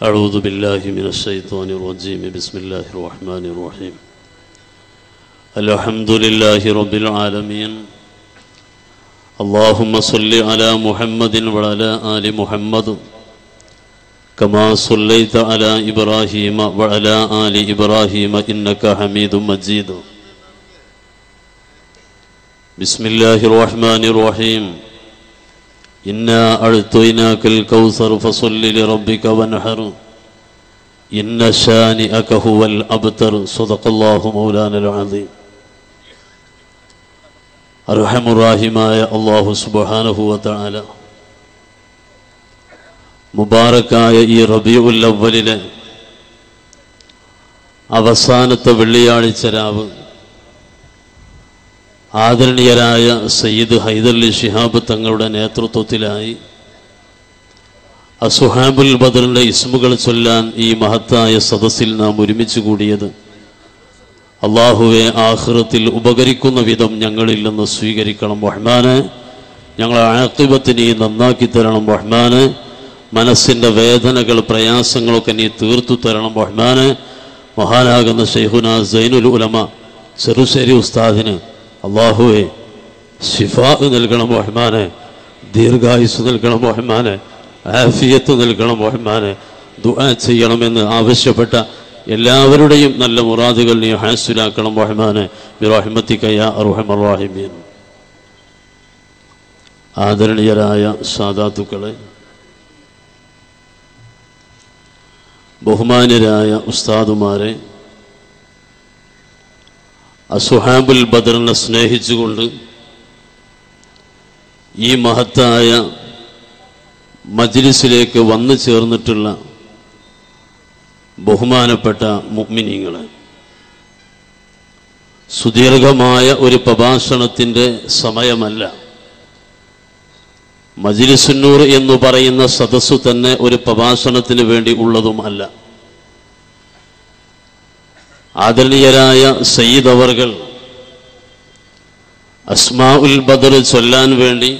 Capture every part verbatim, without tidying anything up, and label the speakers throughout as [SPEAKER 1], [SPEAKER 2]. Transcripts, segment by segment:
[SPEAKER 1] أعوذ بالله من الشيطان الرجيم بسم الله الرحمن الرحيم الحمد لله رب العالمين اللهم صل على محمد وعلى آل محمد كما صليت على إبراهيم وعلى آل إبراهيم إنك حميد مجيد بسم الله الرحمن الرحيم إنا أعطيناك الكوثر فصل لربك وانحر إن شانئك هو الأبتر صدق الله مولانا العظيم أرحم الراحماയ അല്ലാഹു സുബ്ഹാനഹു വ തആല മുബാറക്കായ ഈ റബീഉൽ അവ്വലിലെ അവസാനത്തെ വെള്ളിയാഴ്ച രാവ് ആദരണീയരായ സയ്യിദ് ഹൈദരലി ശിഹാബ് തങ്ങളുടെ നേതൃത്വത്തിലായി അസ്ഹാബുൽ ബദറിന്റെ ഇസ്മുകൾ ചൊല്ലാൻ ഈ മഹത്തായ സദസ്സിൽ നാം ഒരുമിച്ച് കൂടിയത് അല്ലാഹുവേ ആഖിറത്തിൽ ഉപകരിക്കുന്ന വിധം ഞങ്ങളിൽ നിന്ന് സ്വീകരിക്കണം റഹ്മാനെ. ഞങ്ങളെ ആഖിബത്ത് നീ നന്നാക്കി തരണം റഹ്മാനെ. മനസ്സിൻ്റെ വേദനകൾ പ്രയാസങ്ങളൊക്കെ നീ തീർത്തു തരണം റഹ്മാനെ. മഹാനാകുന്ന ശൈഖുനാ സൈനുൽ ഉലമ ചെറുശ്ശേരി ഉസ്താദിന് അല്ലാഹുവേ ശിഫാ നൽകണം റഹ്മാനെ, ദീർഘായുസ് നൽകണം റഹ്മാനെ, ആഫിയത്ത് നൽകണം റഹ്മാനെ. ദുആ ചെയ്യണമെന്ന് ആവശ്യപ്പെട്ട എല്ലാവരുടെയും നല്ല മുറാദുകൾ നീ ഹാസിലാക്കണം റഹ്മാനെ ബിറഹ്മതിക യാ അർഹമർ റഹീമീൻ. ആദരണീയരായ സാദാത്തുക്കളെ, ബഹുമാന്യരായ ഉസ്താദുമാരെ, അസ്ഹാബുൽ ബദറിനെ സ്നേഹിച്ചുകൊണ്ട് ഈ മഹത്തായ മജ്ലിസിലേക്ക് വന്നു ചേർന്നിട്ടുള്ള ബഹുമാനപ്പെട്ട മുഅ്മിനീങ്ങളെ, സുദീർഘമായ ഒരു പ്രഭാഷണത്തിൻ്റെ സമയമല്ല. മജ്ലിസുന്നൂർ എന്ന് പറയുന്ന സദസ്സു തന്നെ ഒരു പ്രഭാഷണത്തിന് വേണ്ടി ഉള്ളതും അല്ല. ആദരണീയരായ സയ്യിദ് അവർകൾ അസ്മാഉൽ ബദർ ചൊല്ലാൻ വേണ്ടി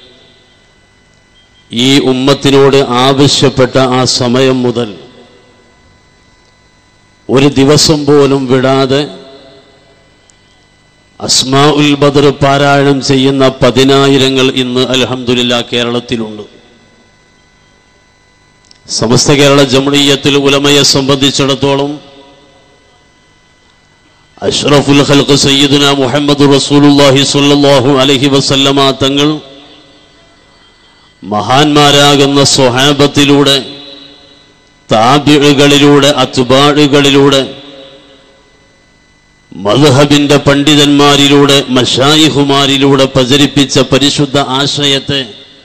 [SPEAKER 1] ഈ ഉമ്മത്തിനോട് ആവശ്യപ്പെട്ട ആ സമയം മുതൽ ഒരു ദിവസം പോലും വിടാതെ അസ്മാഉൽ ബദർ പാരായണം ചെയ്യുന്ന പതിനായിരങ്ങൾ ഇന്ന് അൽഹംദുലില്ലാഹ് കേരളത്തിലുണ്ട്. സമസ്ത കേരള ജംഇയ്യത്തുൽ ഉലമയെ സംബന്ധിച്ചിടത്തോളം അഷ്റഫുൽ ഖൽഖ് സയ്യിദുനാ മുഹമ്മദ് റസൂലുള്ളാഹി സ്വല്ലല്ലാഹു അലൈഹി വസല്ലമ തങ്ങൾ മഹാന്മാരാകുന്ന സ്വഹാബത്തിലൂടെ, താബിഉകളിലൂടെ, അത്ബാഉകളിലൂടെ, മദ്ഹബിന്റെ പണ്ഡിതന്മാരിലൂടെ, മശായിഖുമാരിലൂടെ പ്രചരിപ്പിച്ച പരിശുദ്ധ ആശയത്തെ,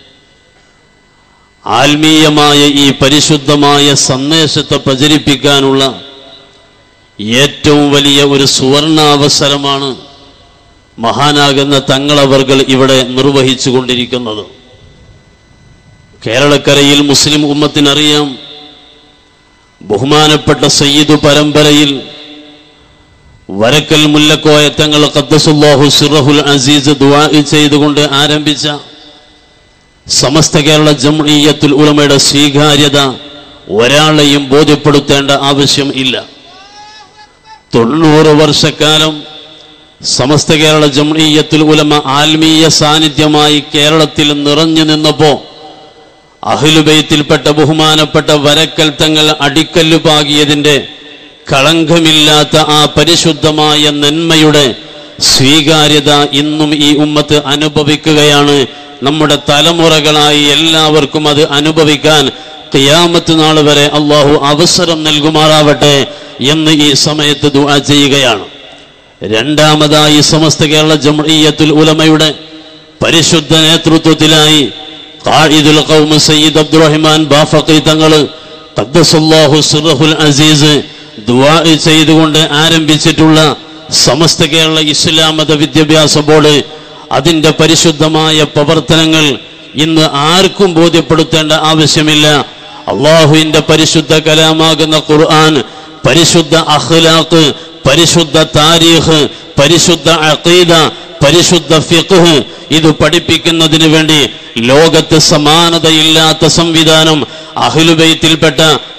[SPEAKER 1] ആത്മീയമായ ഈ പരിശുദ്ധമായ സന്ദേശത്തെ പ്രചരിപ്പിക്കാനുള്ള ഏറ്റവും വലിയ ഒരു സുവർണാവസരമാണ് മഹാനാകുന്ന തങ്ങളവർകൾ ഇവിടെ നിർവഹിച്ചു കൊണ്ടിരിക്കുന്നത്. കേരളക്കരയിൽ മുസ്ലിം ഉമ്മത്തിനറിയാം, ബഹുമാനപ്പെട്ട സയ്യിദ് പരമ്പരയിൽ വരക്കൽ മുല്ലക്കോയ തങ്ങൾ ഖദ്ദസുല്ലാഹു സിറഹുൽ അസീസ് ദുആ ചെയ്തുകൊണ്ട് ആരംഭിച്ച സമസ്ത കേരള ജംഇയ്യത്തുൽ ഉലമയുടെ സ്വീകാര്യത ഒരാളെയും ബോധ്യപ്പെടുത്തേണ്ട ആവശ്യം ഇല്ല. തൊണ്ണൂറ് വർഷക്കാലം സമസ്ത കേരള ജംഇയ്യത്തുൽ ഉലമ ആത്മീയ സാന്നിധ്യമായി കേരളത്തിൽ നിറഞ്ഞു നിന്നപ്പോൾ അഹ്ലുബൈത്തിൽപ്പെട്ട ബഹുമാനപ്പെട്ട വരക്കൽ തങ്ങൾ അടിക്കല്ലു പാകിയതിൻ്റെ കളങ്കമില്ലാത്ത ആ പരിശുദ്ധമായ നന്മയുടെ സ്വീകാര്യത ഇന്നും ഈ ഉമ്മത്ത് അനുഭവിക്കുകയാണ്. നമ്മുടെ തലമുറകളായി എല്ലാവർക്കും അത് അനുഭവിക്കാൻ ഖിയാമത്ത് നാൾ വരെ അല്ലാഹു അവസരം നൽകുമാറാവട്ടെ എന്ന് ഈ സമയത്ത് ദുആ ചെയ്യുകയാണ്. രണ്ടാമതായി സമസ്ത കേരള ജംഇയ്യത്തുൽ ഉലമയുടെ പരിശുദ്ധ നേതൃത്വത്തിലായി ഖാഇദുൽ ഖൗം സയ്യിദ് അബ്ദുറഹ്മാൻ ബാഫഖി തങ്ങൾ ഖദ്ദസല്ലാഹു സിറഹുൽ അസീസ് ദുആ ചെയ്തുകൊണ്ട് ആരംഭിച്ചിട്ടുള്ള സമസ്ത കേരള ഇസ്ലാം മത വിദ്യാഭ്യാസ ബോർഡ്, അതിൻ്റെ പരിശുദ്ധമായ പ്രവർത്തനങ്ങൾ ഇന്ന് ആർക്കും ബോധ്യപ്പെടുത്തേണ്ട ആവശ്യമില്ല. അല്ലാഹുവിൻ്റെ പരിശുദ്ധ കലാമാകുന്ന ഖുർആൻ, പരിശുദ്ധ അഖ്ലാഖ്, പരിശുദ്ധ താരീഖ്, പരിശുദ്ധ അഖീദ, പരിശുദ്ധ ഫിഖ്ഹ്, ഇത് പഠിപ്പിക്കുന്നതിന് വേണ്ടി ലോകത്ത് സമാനതയില്ലാത്ത സംവിധാനം അഹ്ലുബൈത്തിൽപ്പെട്ട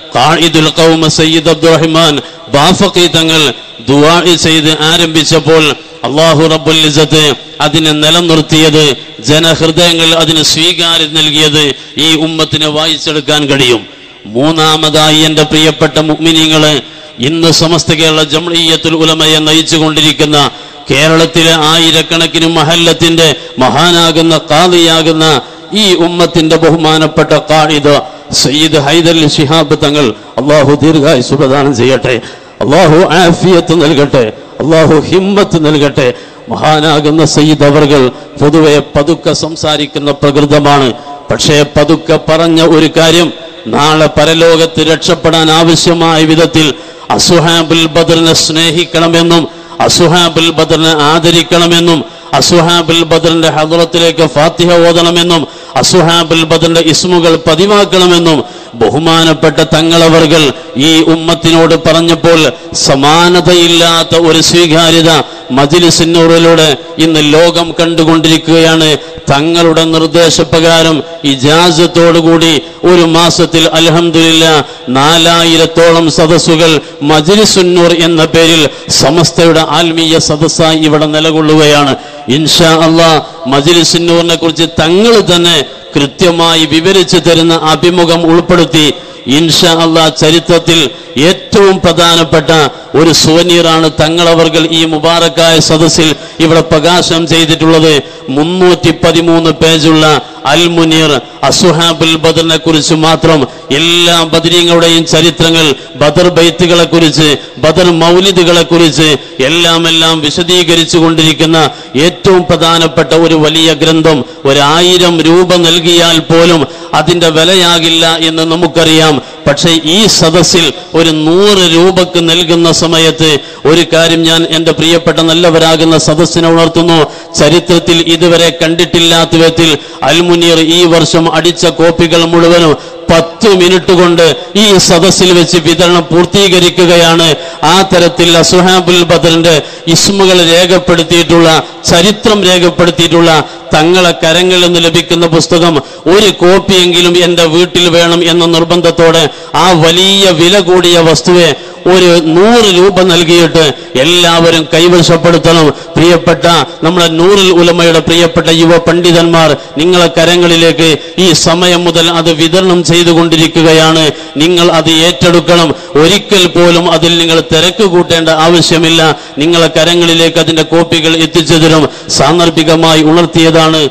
[SPEAKER 1] ഖാഇദുൽ ഖൗമ സയ്യിദ് അബ്ദുറഹ്മാൻ ബാഫഖി തങ്ങൾ ദുആ ചെയ്ത് ആരംഭിച്ചപ്പോൾ അല്ലാഹു റബ്ബുൽ ഇസ്സത്ത് അതിനെ നിലനിർത്തിയത്, ജനഹൃദയങ്ങളിൽ അതിന് സ്വീകാര്യം നൽകിയത് ഈ ഉമ്മത്തിനെ വായിച്ചെടുക്കാൻ കഴിയും. മൂന്നാമതായി എൻ്റെ പ്രിയപ്പെട്ട മുഅ്മിനീങ്ങളെ, ഇന്ന് സമസ്ത കേരള ജംഇയ്യത്തുൽ ഉലമയെ നയിച്ചുകൊണ്ടിരിക്കുന്ന കേരളത്തിലെ ആയിരക്കണക്കിന് മഹല്ലത്തിന്റെ മഹാനാകുന്ന ഖാദിയാകുന്ന ഈ ഉമ്മത്തിന്റെ ബഹുമാനപ്പെട്ട ഖാഇദ് സയ്യിദ് ഹൈദർ അലി ശിഹാബ് തങ്ങൾ അല്ലാഹു ദീർഘായുസ്സ് പ്രദാനം ചെയ്യട്ടെ, അല്ലാഹു ആഫിയത്ത് നൽകട്ടെ, അല്ലാഹു ഹിമ്മത്ത് നൽകട്ടെ. മഹാനാകുന്ന സയ്യിദ് അവർകൾ പൊതുവെ പതുക്കെ സംസാരിക്കുന്ന പ്രകൃതമാണ്. പക്ഷേ പതുക്കെ പറഞ്ഞ ഒരു കാര്യം നാളെ പരലോകത്ത് രക്ഷപ്പെടാൻ ആവശ്യമായ വിധത്തിൽ അസ്ഹാബുൽ ബദറിനെ സ്നേഹിക്കണമെന്നും അസ്ഹാബുൽ ബദറിനെ ആദരിക്കണമെന്നും അസ്ഹാബുൽ ബദറിന്റെ ഹദ്റത്തിലേക്ക് ഫാത്തിഹ ഓതണമെന്നും അസ്ഹാബുൽ ബദറിന്റെ ഇസ്മുകൾ പതിവാക്കണമെന്നും ബഹുമാനപ്പെട്ട തങ്ങളവർകൾ ഈ ഉമ്മത്തിനോട് പറഞ്ഞപ്പോൾ സമാനതയില്ലാത്ത ഒരു സ്വീകാര്യത മജ്‌ലിസ് നൂറിലൂടെ ഇന്ന് ലോകം കണ്ടുകൊണ്ടിരിക്കുകയാണ്. തങ്ങളുടെ നിർദ്ദേശപ്രകാരം ഇജാസത്തോടുകൂടി ഒരു മാസത്തിൽ അൽഹംദുലില്ലാഹ് നാലായിരത്തോളം സദസ്സുകൾ മജ്‌ലിസ് നൂർ എന്ന പേരിൽ സമസ്തയുടെ ആത്മീയ സദസ്സായി ഇവിടെ നിലകൊള്ളുകയാണ്. ഇൻഷാ അല്ലാഹ് മജ്‌ലിസ് നൂറിനെ കുറിച്ച് തങ്ങൾ തന്നെ കൃത്യമായി വിവരിച്ചു തരുന്ന അഭിമുഖം ഉൾപ്പെടുത്തി ഇൻഷാ അല്ലാഹ് ചരിത്രത്തിൽ ഏറ്റവും പ്രധാനപ്പെട്ട ഒരു സുവനീറാണ് തങ്ങളവർകൾ ഈ മുബാറക്കായ സദസ്സിൽ ഇവിടെ പ്രകാശനം ചെയ്തിട്ടുള്ളത്. മുന്നൂറ്റി പതിമൂന്ന് പേജുള്ള അൽ മുനീർ അസ്ഹാബുൽ ബദറിനെ കുറിച്ച് മാത്രം എല്ലാ ബദരീങ്ങളുടെയും ചരിത്രങ്ങൾ, ബദർ ബൈത്തുകളെ കുറിച്ച്, ബദർ മൗലിദുകളെ കുറിച്ച് എല്ലാം എല്ലാം വിശദീകരിച്ചു കൊണ്ടിരിക്കുന്ന ഏറ്റവും പ്രധാനപ്പെട്ട ഒരു വലിയ ഗ്രന്ഥം. ഒരായിരം രൂപ നൽകിയാൽ പോലും അതിന്റെ വിലയാകില്ല എന്ന് നമുക്കറിയാം. പക്ഷേ ഈ സദസ്സിൽ ഒരു നൂറ് രൂപക്ക് നൽകുന്ന സമയത്ത് ഒരു കാര്യം ഞാൻ എൻ്റെ പ്രിയപ്പെട്ട നല്ലവരാകുന്ന സദസ്സിനെ ഉണർത്തുന്നു. ചരിത്രത്തിൽ ഇതുവരെ കണ്ടിട്ടില്ലാത്ത വിധത്തിൽ അൽ മുനീർ ഈ വർഷം അടിച്ച കോപ്പികൾ മുഴുവനും പത്ത് മിനിറ്റ് കൊണ്ട് ഈ സദസ്സിൽ വെച്ച് വിതരണം പൂർത്തീകരിക്കുകയാണ്. ആ തരത്തിൽ അസ്ഹാബുൽ ബദറിന്റെ ഇസ്മുകൾ രേഖപ്പെടുത്തിയിട്ടുള്ള, ചരിത്രം രേഖപ്പെടുത്തിയിട്ടുള്ള തങ്ങളെ കരങ്ങളിൽ നിന്ന് ലഭിക്കുന്ന പുസ്തകം ഒരു കോപ്പിയെങ്കിലും എൻ്റെ വീട്ടിൽ വേണം എന്ന നിർബന്ധത്തോടെ ആ വലിയ വില കൂടിയ വസ്തുവെ ഒരു നൂറ് രൂപ നൽകിയിട്ട് എല്ലാവരും കൈവശപ്പെടുത്തണം. പ്രിയപ്പെട്ട നമ്മുടെ നൂറുൽ ഉലമയുടെ പ്രിയപ്പെട്ട യുവ പണ്ഡിതന്മാർ നിങ്ങളെ കരങ്ങളിലേക്ക് ഈ സമയം മുതൽ അത് വിതരണം ചെയ്തുകൊണ്ടിരിക്കുകയാണ്. നിങ്ങൾ അത് ഏറ്റെടുക്കണം. ഒരിക്കൽ പോലും അതിൽ നിങ്ങൾ തിരക്ക് കൂട്ടേണ്ട ആവശ്യമില്ല. നിങ്ങളെ കരങ്ങളിലേക്ക് അതിന്റെ കോപ്പികൾ എത്തിച്ചു തരും. സാന്ദർഭികമായി ഉണർത്തിയതാണ്.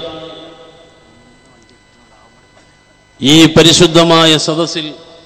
[SPEAKER 1] ഈ പരിശുദ്ധമായ സദസ്സിൽ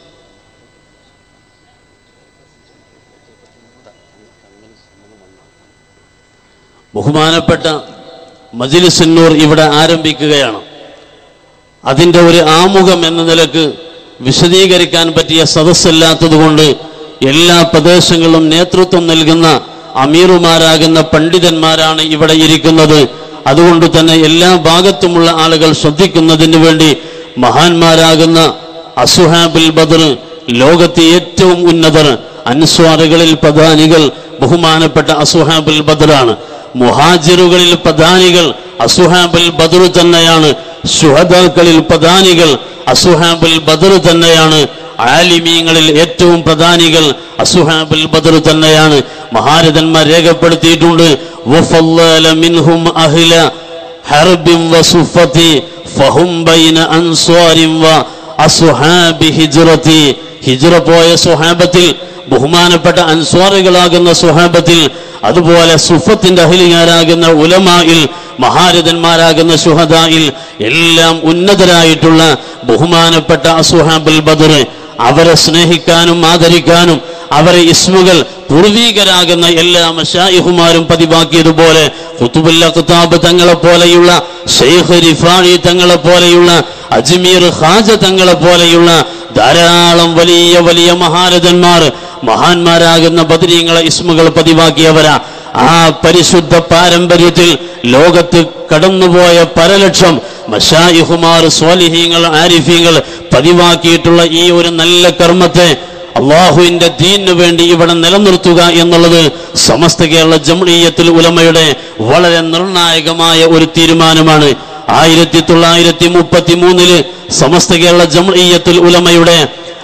[SPEAKER 1] ബഹുമാനപ്പെട്ട മജ്‌ലിസ് നൂർ ഇവിടെ ആരംഭിക്കുകയാണ്. അതിൻ്റെ ഒരു ആമുഖം എന്ന നിലക്ക് വിശദീകരിക്കാൻ പറ്റിയ സദസ്സല്ലാത്തതുകൊണ്ട് എല്ലാ പ്രദേശങ്ങളിലും നേതൃത്വം നൽകുന്ന അമീറുമാരാകുന്ന പണ്ഡിതന്മാരാണ് ഇവിടെ ഇരിക്കുന്നത്. അതുകൊണ്ട് തന്നെ എല്ലാ ഭാഗത്തുമുള്ള ആളുകൾ ശ്രദ്ധിക്കുന്നതിന് വേണ്ടി മഹാന്മാരാകുന്ന അസ്ഹാബുൽ ബദർ, ലോകത്തെ ഏറ്റവും ഉന്നതർ, അൻസ്വാറുകളിൽ പ്രധാനികൾ ബഹുമാനപ്പെട്ട അസ്ഹാബുൽ ബദറാണ്. മുഹാജിറുകളിൽ പ്രധാനികൾ അസ്ഹാബുൽ ബദർ തന്നെയാണ്. ശുഹദാക്കളിൽ പ്രധാനികൾ അസ്ഹാബുൽ ബദർ തന്നെയാണ്. ആലിമീങ്ങളിൽ ഏറ്റവും പ്രധാനികൾ അസ്ഹാബുൽ ബദർ തന്നെയാണ്. മഹാരഥന്മാർ രേഖപ്പെടുത്തിയിട്ടുണ്ട്, വഫല്ലല മിൻഹും അഹ്ല ഹർബിൻ വസുഫതി ഫഹും ബൈന അൻസ്വാരിൻ വ അസ്ഹാബി ഹിജ്റതി. ഹിജ്റ പോയ സ്വഹാബത്തിൽ, ബഹുമാനപ്പെട്ട അൻസ്വാറുകളാകുന്ന സ്വഹാബത്തിൽ, അതുപോലെ സുഫത്തിന്റെ അഹ്ലിയാരാകുന്ന ഉലമായിൽ, മഹാരഥന്മാരാകുന്ന ശുഹദായിൽ എല്ലാം ഉന്നതരായിട്ടുള്ള ബഹുമാനപ്പെട്ട അസ്ഹാബുൽ ബദർ. അവരെ സ്നേഹിക്കാനും ആദരിക്കാനും അവരെ ഇസ്മുകൾ പൂർവീകരാകുന്ന എല്ലാ മശായിഹുമാരും പതിവാക്കിയതുപോലെ ഖുതുബുൽ അഖ്താബ് തങ്ങളെ പോലെയുള്ള, ശൈഖ് റിഫായി തങ്ങളെ പോലെയുള്ള, അജ്മീർ ഖാജ തങ്ങളെ പോലെയുള്ള ധാരാളം വലിയ വലിയ മഹാരഥന്മാർ, മഹാന്മാരാകുന്ന ബദരീങ്ങളെ ഇസ്മുകൾ പതിവാക്കിയവരാ. ആ പരിശുദ്ധ പാരമ്പര്യത്തിൽ ലോകത്ത് കടന്നുപോയ പരലക്ഷം മശായിഹുമാർ, സ്വാലിഹീങ്ങൾ, ആരിഫീങ്ങൾ പതിവാക്കിയിട്ടുള്ള ഈ ഒരു നല്ല കർമ്മത്തെ അള്ളാഹുവിന്റെ ദീനിനു വേണ്ടി ഇവിടെ നിലനിർത്തുക എന്നുള്ളത് സമസ്ത കേരള ജംഇയ്യത്തുൽ ഉലമയുടെ വളരെ നിർണായകമായ ഒരു തീരുമാനമാണ്. ആയിരത്തി തൊള്ളായിരത്തി മുപ്പത്തി മൂന്നില് സമസ്ത കേരള ജംഇയ്യത്തുൽ ഉലമയുടെ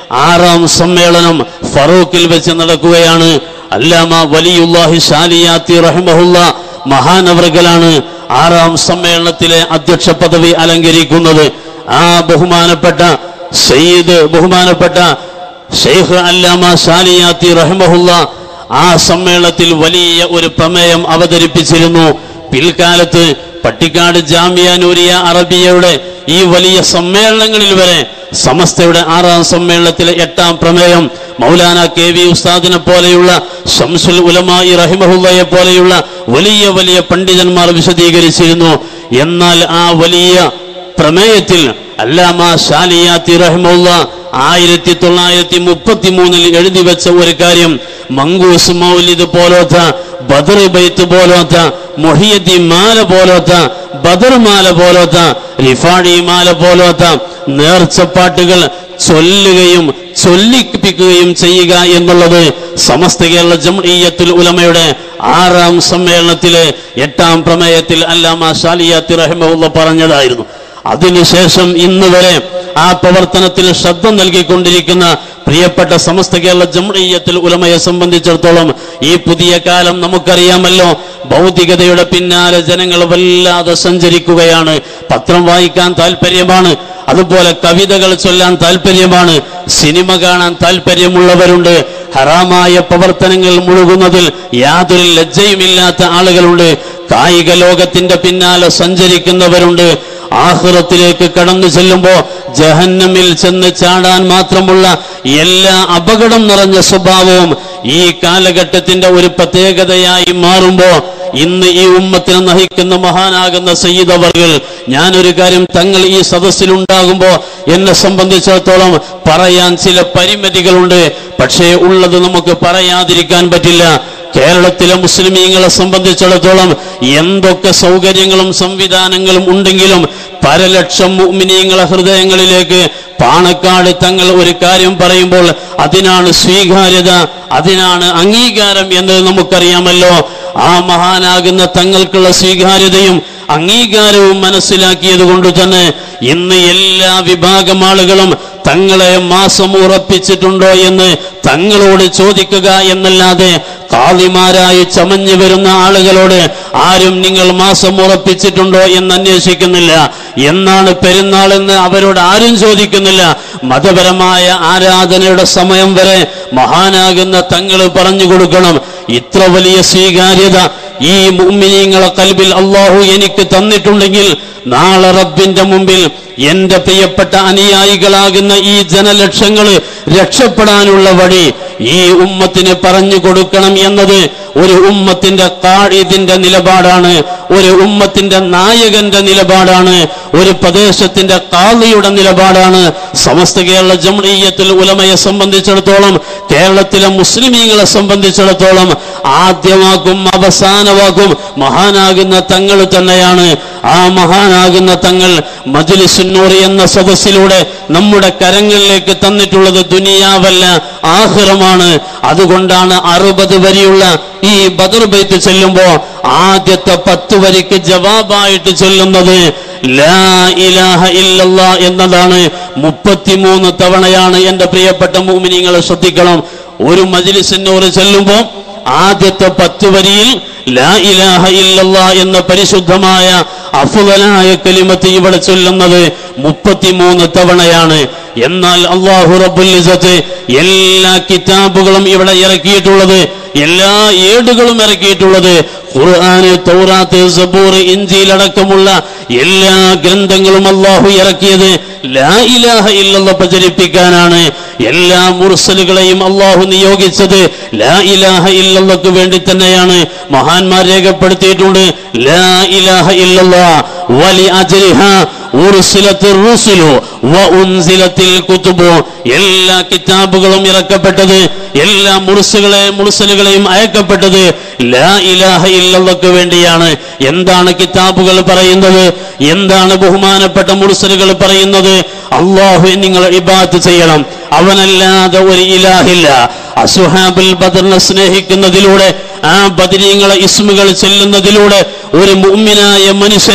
[SPEAKER 1] ആറാം സമ്മേളനം ഫറൂഖിൽ വെച്ച് നടക്കുകയാണ്. അല്ലാമ വലിയുല്ലാഹി ശാലിയാത്തി റഹിമഹുല്ല മഹാനവർകളാണ് ആറാം സമ്മേളനത്തിലെ അധ്യക്ഷ പദവി അലങ്കരിക്കുന്നത്. ആ ബഹുമാനപ്പെട്ട സയ്യിദ് ബഹുമാനപ്പെട്ട ഷെയ്ഖ് അല്ലാമ ശാലിയാത്തി റഹിമഹുല്ല ആ സമ്മേളനത്തിൽ വലിയ ഒരു പ്രമേയം അവതരിപ്പിച്ചിരുന്നു. പിൽക്കാലത്ത് പട്ടിക്കാട് ജാമിയ നൂരിയ അറബിയയുടെ ഈ വലിയ സമ്മേളനങ്ങളിൽ വരെ സമസ്തയുടെ ആറാം സമ്മേളനത്തിലെ എട്ടാം പ്രമേയം മൗലാന കെ വി ഉസ്താദിനെ പോലെയുള്ള ശംസുൽ ഉലമായി റഹിമഹുല്ലയെ പോലെയുള്ള വലിയ വലിയ പണ്ഡിതന്മാർ വിശദീകരിച്ചിരുന്നു. എന്നാൽ ആ വലിയ പ്രമേയത്തിൽ അല്ലാമ ശാലിയാത്തി റഹിമഹുല്ല ആയിരത്തി തൊള്ളായിരത്തി മുപ്പത്തി മൂന്നിൽ എഴുതി വെച്ച ഒരു കാര്യം, മങ്കൂസ് മൗലിദ് പോലത്തെ, ബദർ ബൈത്ത് പോലത്തെ, മുഹിയുദ്ദീൻ മാല പോലത്തെ, ബദർ മാല പോലത്തെ, റിഫാഴി മാല പോലത്തെ നേർച്ചപ്പാട്ടുകൾ ചൊല്ലുകയും ചൊല്ലിപ്പിക്കുകയും ചെയ്യുക എന്നുള്ളത് സമസ്ത കേരള ജംഇയ്യത്തുൽ ഉലമയുടെ ആറാം സമ്മേളനത്തിലെ എട്ടാം പ്രമേയത്തിൽ അല്ലാമ ശാലിയാത്തി റഹിമഹുല്ല പറഞ്ഞതായിരുന്നു. അതിനുശേഷം ഇന്ന് വരെ ആ പ്രവർത്തനത്തിൽ ശ്രദ്ധ നൽകിക്കൊണ്ടിരിക്കുന്ന പ്രിയപ്പെട്ട സമസ്ത കേരള ജംഇയ്യത്തുൽ ഉലമയെ സംബന്ധിച്ചിടത്തോളം ഈ പുതിയ കാലം നമുക്കറിയാമല്ലോ. ഭൗതികതയുടെ പിന്നാലെ ജനങ്ങൾ വല്ലാതെ സഞ്ചരിക്കുകയാണ്. പത്രം വായിക്കാൻ താല്പര്യമാണ്, അതുപോലെ കവിതകൾ ചൊല്ലാൻ താല്പര്യമാണ്, സിനിമ കാണാൻ താല്പര്യമുള്ളവരുണ്ട്, ഹറാമായ പ്രവർത്തനങ്ങൾ മുഴുകുന്നതിൽ യാതൊരു ലജ്ജയുമില്ലാത്ത ആളുകളുണ്ട്, കായിക ലോകത്തിന്റെ പിന്നാലെ സഞ്ചരിക്കുന്നവരുണ്ട്. ആഖിറത്തിലേക്ക് കടന്നു ചെല്ലുമ്പോ ജഹന്നമിൽ ചെന്ന് ചാടാൻ മാത്രമുള്ള എല്ലാ അപകടം നിറഞ്ഞ സ്വഭാവവും ഈ കാലഘട്ടത്തിന്റെ ഒരു പ്രത്യേകതയായി മാറുമ്പോ ഇന്ന് ഈ ഉമ്മത്തിനെ നയിക്കുന്ന മഹാനാകുന്ന സയ്യിദ് അവർകൾ, ഞാനൊരു കാര്യം, തങ്ങൾ ഈ സദസ്സിലുണ്ടാകുമ്പോ എന്നെ സംബന്ധിച്ചിടത്തോളം പറയാൻ ചില പരിമിതികളുണ്ട്. പക്ഷേ ഉള്ളത് നമുക്ക് പറയാതിരിക്കാൻ പറ്റില്ല. കേരളത്തിലെ മുസ്ലിമീങ്ങളെ സംബന്ധിച്ചിടത്തോളം എന്തൊക്കെ സൗകര്യങ്ങളും സംവിധാനങ്ങളും ഉണ്ടെങ്കിലും പരലക്ഷം മുഅ്മിനീങ്ങളെ ഹൃദയങ്ങളിലേക്ക് പാണക്കാട് തങ്ങൾ ഒരു കാര്യം പറയുമ്പോൾ അതിനാണ് സ്വീകാര്യത, അതിനാണ് അംഗീകാരം എന്നത് നമുക്കറിയാമല്ലോ. ആ മഹാനാകുന്ന തങ്ങൾക്കുള്ള സ്വീകാര്യതയും അംഗീകാരവും മനസ്സിലാക്കിയത് കൊണ്ട് തന്നെ ഇന്ന് എല്ലാ വിഭാഗം ആളുകളും തങ്ങളെ മാസം ഉറപ്പിച്ചിട്ടുണ്ടോ എന്ന് തങ്ങളോട് ചോദിക്കുക എന്നല്ലാതെ കാളിമാരായി ചമഞ്ഞു വരുന്ന ആളുകളോട് ആരും നിങ്ങൾ മാസം ഉറപ്പിച്ചിട്ടുണ്ടോ എന്ന് അന്വേഷിക്കുന്നില്ല. എന്നാണ് പെരുന്നാളെന്ന് അവരോട് ആരും ചോദിക്കുന്നില്ല. മതപരമായ ആരാധനയുടെ സമയം വരെ മഹാനാകുന്ന തങ്ങൾ പറഞ്ഞു കൊടുക്കണം. ഇത്ര വലിയ സ്വീകാര്യത ഈ മുഅ്മിനീങ്ങളെ ഖൽബിൽ അല്ലാഹു എനിക്ക് തന്നിട്ടുണ്ടെങ്കിൽ നാളെ റബ്ബിന്റെ മുമ്പിൽ എന്റെ പ്രിയപ്പെട്ട അനുയായികളാകുന്ന ഈ ജനലക്ഷങ്ങള് രക്ഷപ്പെടാനുള്ള വഴി ഈ ഉമ്മത്തിന് പറഞ്ഞു കൊടുക്കണം എന്നത് ഒരു ഉമ്മത്തിന്റെ ഖാഇദിന്റെ നിലപാടാണ്, ഒരു ഉമ്മത്തിന്റെ നായകന്റെ നിലപാടാണ്, ഒരു പ്രദേശത്തിന്റെ ഖാദിയുടെ നിലപാടാണ്. സമസ്ത കേരള ജംഇയ്യത്തുൽ ഉലമയെ സംബന്ധിച്ചിടത്തോളം, കേരളത്തിലെ മുസ്ലിമീങ്ങളെ സംബന്ധിച്ചിടത്തോളം ആദ്യവാക്കും അവസാനവാക്കും മഹാനാകുന്ന തങ്ങൾ തന്നെയാണ്. ആ മഹാനാകുന്ന തങ്ങൾ മജ്ലിസുൻ നൂർ എന്ന സദസ്സിലൂടെ നമ്മുടെ കരങ്ങളിലേക്ക് തന്നിട്ടുള്ളത് ദുനിയാവല്ല ആഖിറമാണ്. അതുകൊണ്ടാണ് അറുപത് വരിയുള്ള ഈ ബദർ ബൈത്ത് ചൊല്ലുമ്പോ ആദ്യത്തെ പത്ത് വരിക്ക് ജവാബായിട്ട് ചൊല്ലുന്നത് ലാ ഇലാഹ ഇല്ലല്ലാ എന്നതാണ്. മുപ്പത്തിമൂന്ന് തവണയാണ്. എന്റെ പ്രിയപ്പെട്ട മുഅ്മിനീങ്ങളെ ശ്രദ്ധിക്കണം. ഒരു മജ്ലിസുൻ നൂർ ചൊല്ലുമ്പോ ആദ്യത്തെ പത്ത് വരിയിൽ ലാ ഇലാഹ ഇല്ലല്ലാ എന്ന പരിശുദ്ധമായ അഫ്ളലായ കലിമത്ത് ഇവിടെ ചൊല്ലുന്നത് മുപ്പത്തിമൂന്ന് തവണയാണ്. എന്നാൽ അല്ലാഹു റബ്ബുൽ ഇസ്സത്ത് എല്ലാ കിതാബുകളും ഇവിടെ ഇറക്കിയിട്ടുള്ളത്, എല്ലാ ഏടുകളും ഇറക്കിയിട്ടുള്ളത്, ഖുർആന്, തൗറാത്ത്, സബൂർ, ഇൻജീൽ അടക്കമുള്ള എല്ലാ ഗ്രന്ഥങ്ങളും അല്ലാഹു ഇറക്കിയത് ലാ ഇലാഹ ഇല്ലല്ലാഹ് പ്രചരിപ്പിക്കാനാണ്. എല്ലാ മുർസലുകളെയും അല്ലാഹു നിയോഗിച്ചത് ലാ ഇലാഹ ഇല്ലല്ലാഹ്ക്ക് വേണ്ടി തന്നെയാണ്. മഹാന്മാർ രേഖപ്പെടുത്തിയിട്ടുണ്ട്, ലാ ഇലാഹ ഇല്ലല്ലാഹ് വലി അജ്രിഹാ ഉർസിലത്തുർ റുസുലു വഉൻസിലത്തിൽ കുതുബു. എല്ലാ കിതാബുകളും ഇറക്കപ്പെട്ടത്, എല്ലാ മുർസലുകളെ മുർസലുകളെയും അയക്കപ്പെട്ടത് ലാ ഇലാഹ ഇല്ലല്ലാഹ്ക്ക് വേണ്ടിയാണ്. എന്താണ് കിതാബുകൾ പറയുന്നത്? എന്താണ് ബഹുമാനപ്പെട്ട മുർസലുകൾ പറയുന്നത്? അല്ലാഹുവെ നിങ്ങൾ ഇബാദത്ത് ചെയ്യണം, അവനല്ലാതെ ഒരു ഇലാഹില്ല. അസ്ഹാബുൽ ബദറിനെ സ്നേഹിക്കുന്നതിലൂടെ, ആ ബദരീങ്ങളെ ഇസ്മുകൾ ചെല്ലുന്നതിലൂടെ ഒരു മുഅ്മിനായ മനുഷ്യന്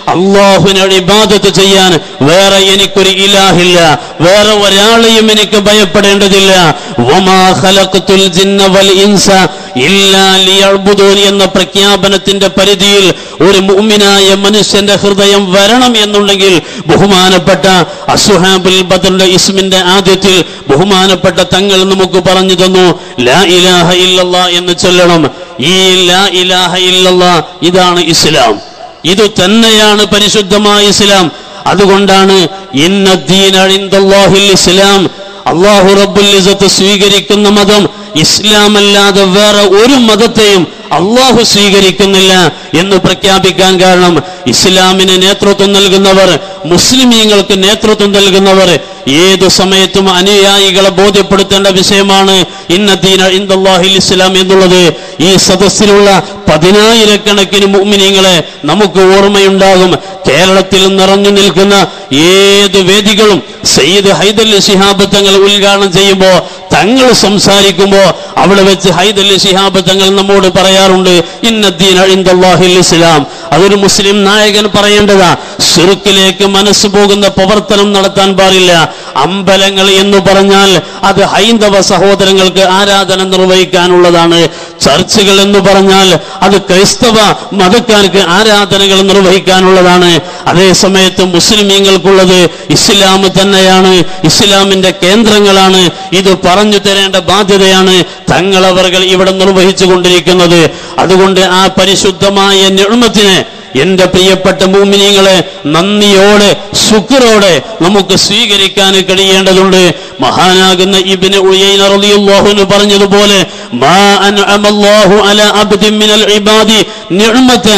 [SPEAKER 1] അല്ലാഹുവിനെ ഇബാദത്ത് ചെയ്യാൻ വേറെ എനിക്കൊരു ഇലാഹില്ല, വേറെ ഒരാളെയും എനിക്ക് ഭയപ്പെടേണ്ടതില്ല. വമാ ഖലഖതുൽ ജിന്ന വൽ ഇൻസ ഇല്ലാ ലിയഅ്ബുദൂൻ എന്ന പ്രഖ്യാപനത്തിന്റെ പരിധിയിൽ ഒരു മുഅ്മിനായ മനുഷ്യന്റെ ഹൃദയം വരണം എന്നുണ്ടെങ്കിൽ ബഹുമാനപ്പെട്ട അസ്ഹാബുൽ ബദറിന്റെ ഇസ്മിന്റെ ആദ്യത്തിൽ ബഹുമാനപ്പെട്ട തങ്ങൾ നമുക്ക് പറഞ്ഞു തന്നു, ലാ ഇലാഹ ഇല്ലല്ലാഹ് എന്ന് ചൊല്ലണം. ഈ ലാ ഇലാഹ ഇല്ലല്ലാഹ് ഇതാണ് ഇസ്ലാം, ഇത് തന്നെയാണ് പരിശുദ്ധമായ ഇസ്ലാം. അതുകൊണ്ടാണ് ഇന്നദ്ദീന ഇൻദല്ലാഹിൽ ഇസ്ലാം, അല്ലാഹു റബ്ബുൽ ഇസ്സത്ത് സ്വീകരിക്കുന്ന മതം ഇസ്ലാം അല്ലാതെ വേറെ ഒരു മതത്തെയും അള്ളാഹു സ്വീകരിക്കുന്നില്ല എന്ന് പ്രഖ്യാപിക്കാൻ കാരണം ഇസ്ലാമിന് നേതൃത്വം നൽകുന്നവർ, മുസ്ലിമീങ്ങൾക്ക് നേതൃത്വം നൽകുന്നവർ ഏതു സമയത്തും അനുയായികളെ ബോധ്യപ്പെടുത്തേണ്ട വിഷയമാണ് ഇന്നദ്ദീന ഇൻദല്ലാഹിൽ ഇസ്ലാം എന്നുള്ളത്. ഈ സദസ്സിലുള്ള പതിനായിരക്കണക്കിന് മുഅ്മിനീങ്ങളെ നമുക്ക് ഓർമ്മയുണ്ടാകും. കേരളത്തിൽ നിറഞ്ഞു നിൽക്കുന്ന ഏത് വേദികളും സയ്യിദ് ഹൈദരലി ശിഹാബ് തങ്ങൾ ഉദ്ഘാടനം ചെയ്യുമ്പോൾ, തങ്ങൾ സംസാരിക്കുമ്പോൾ അവിടെ വെച്ച് ഹൈദരലി ശിഹാബ് തങ്ങൾ നമ്മോട് പറയാറുണ്ട്, ഇന്നദ്ദീന ഇൻദല്ലാഹിൽ ഇസ്ലാം. അതൊരു മുസ്ലിം നായകൻ പറയേണ്ടതാ. ശിർക്കിലേക്ക് മനസ്സ് പോകുന്ന പ്രവർത്തനം നടത്താൻ പാടില്ല. അമ്പലങ്ങൾ എന്ന് പറഞ്ഞാൽ അത് ഹൈന്ദവ സഹോദരങ്ങൾക്ക് ആരാധന നിർവഹിക്കാനുള്ളതാണ്. ചർച്ചുകൾ എന്ന് പറഞ്ഞാൽ അത് ക്രൈസ്തവ മതക്കാർക്ക് ആരാധനകൾ നിർവഹിക്കാനുള്ളതാണ്. അതേ സമയത്ത് മുസ്ലിമീങ്ങൾക്കുള്ളത് ഇസ്ലാം തന്നെയാണ്, ഇസ്ലാമിന്റെ കേന്ദ്രങ്ങളാണ്. ഇത് പറഞ്ഞു തരേണ്ട ബാധ്യതയാണ് തങ്ങളവர்கள் ഇവിടെ നിർവഹിച്ചു കൊണ്ടിരിക്കുന്നത്. അതുകൊണ്ട് ആ പരിശുദ്ധമായ നിഅ്മത്തിനെ എന്റെ പ്രിയപ്പെട്ട മുഅ്മിനീങ്ങളെ നന്ദിയോടെ ശുക്രോടെ നമുക്ക് സ്വീകരിക്കാൻ കഴിയേണ്ടതുണ്ട്. മഹാനാകുന്ന ഇബ്നു ഉയൈന റളിയല്ലാഹു അൻഹു പറഞ്ഞതുപോലെ, മാ അൻഅമല്ലാഹു അലാ അബ്ദിൻ മിനൽ ഇബാദി നിഅ്മതൻ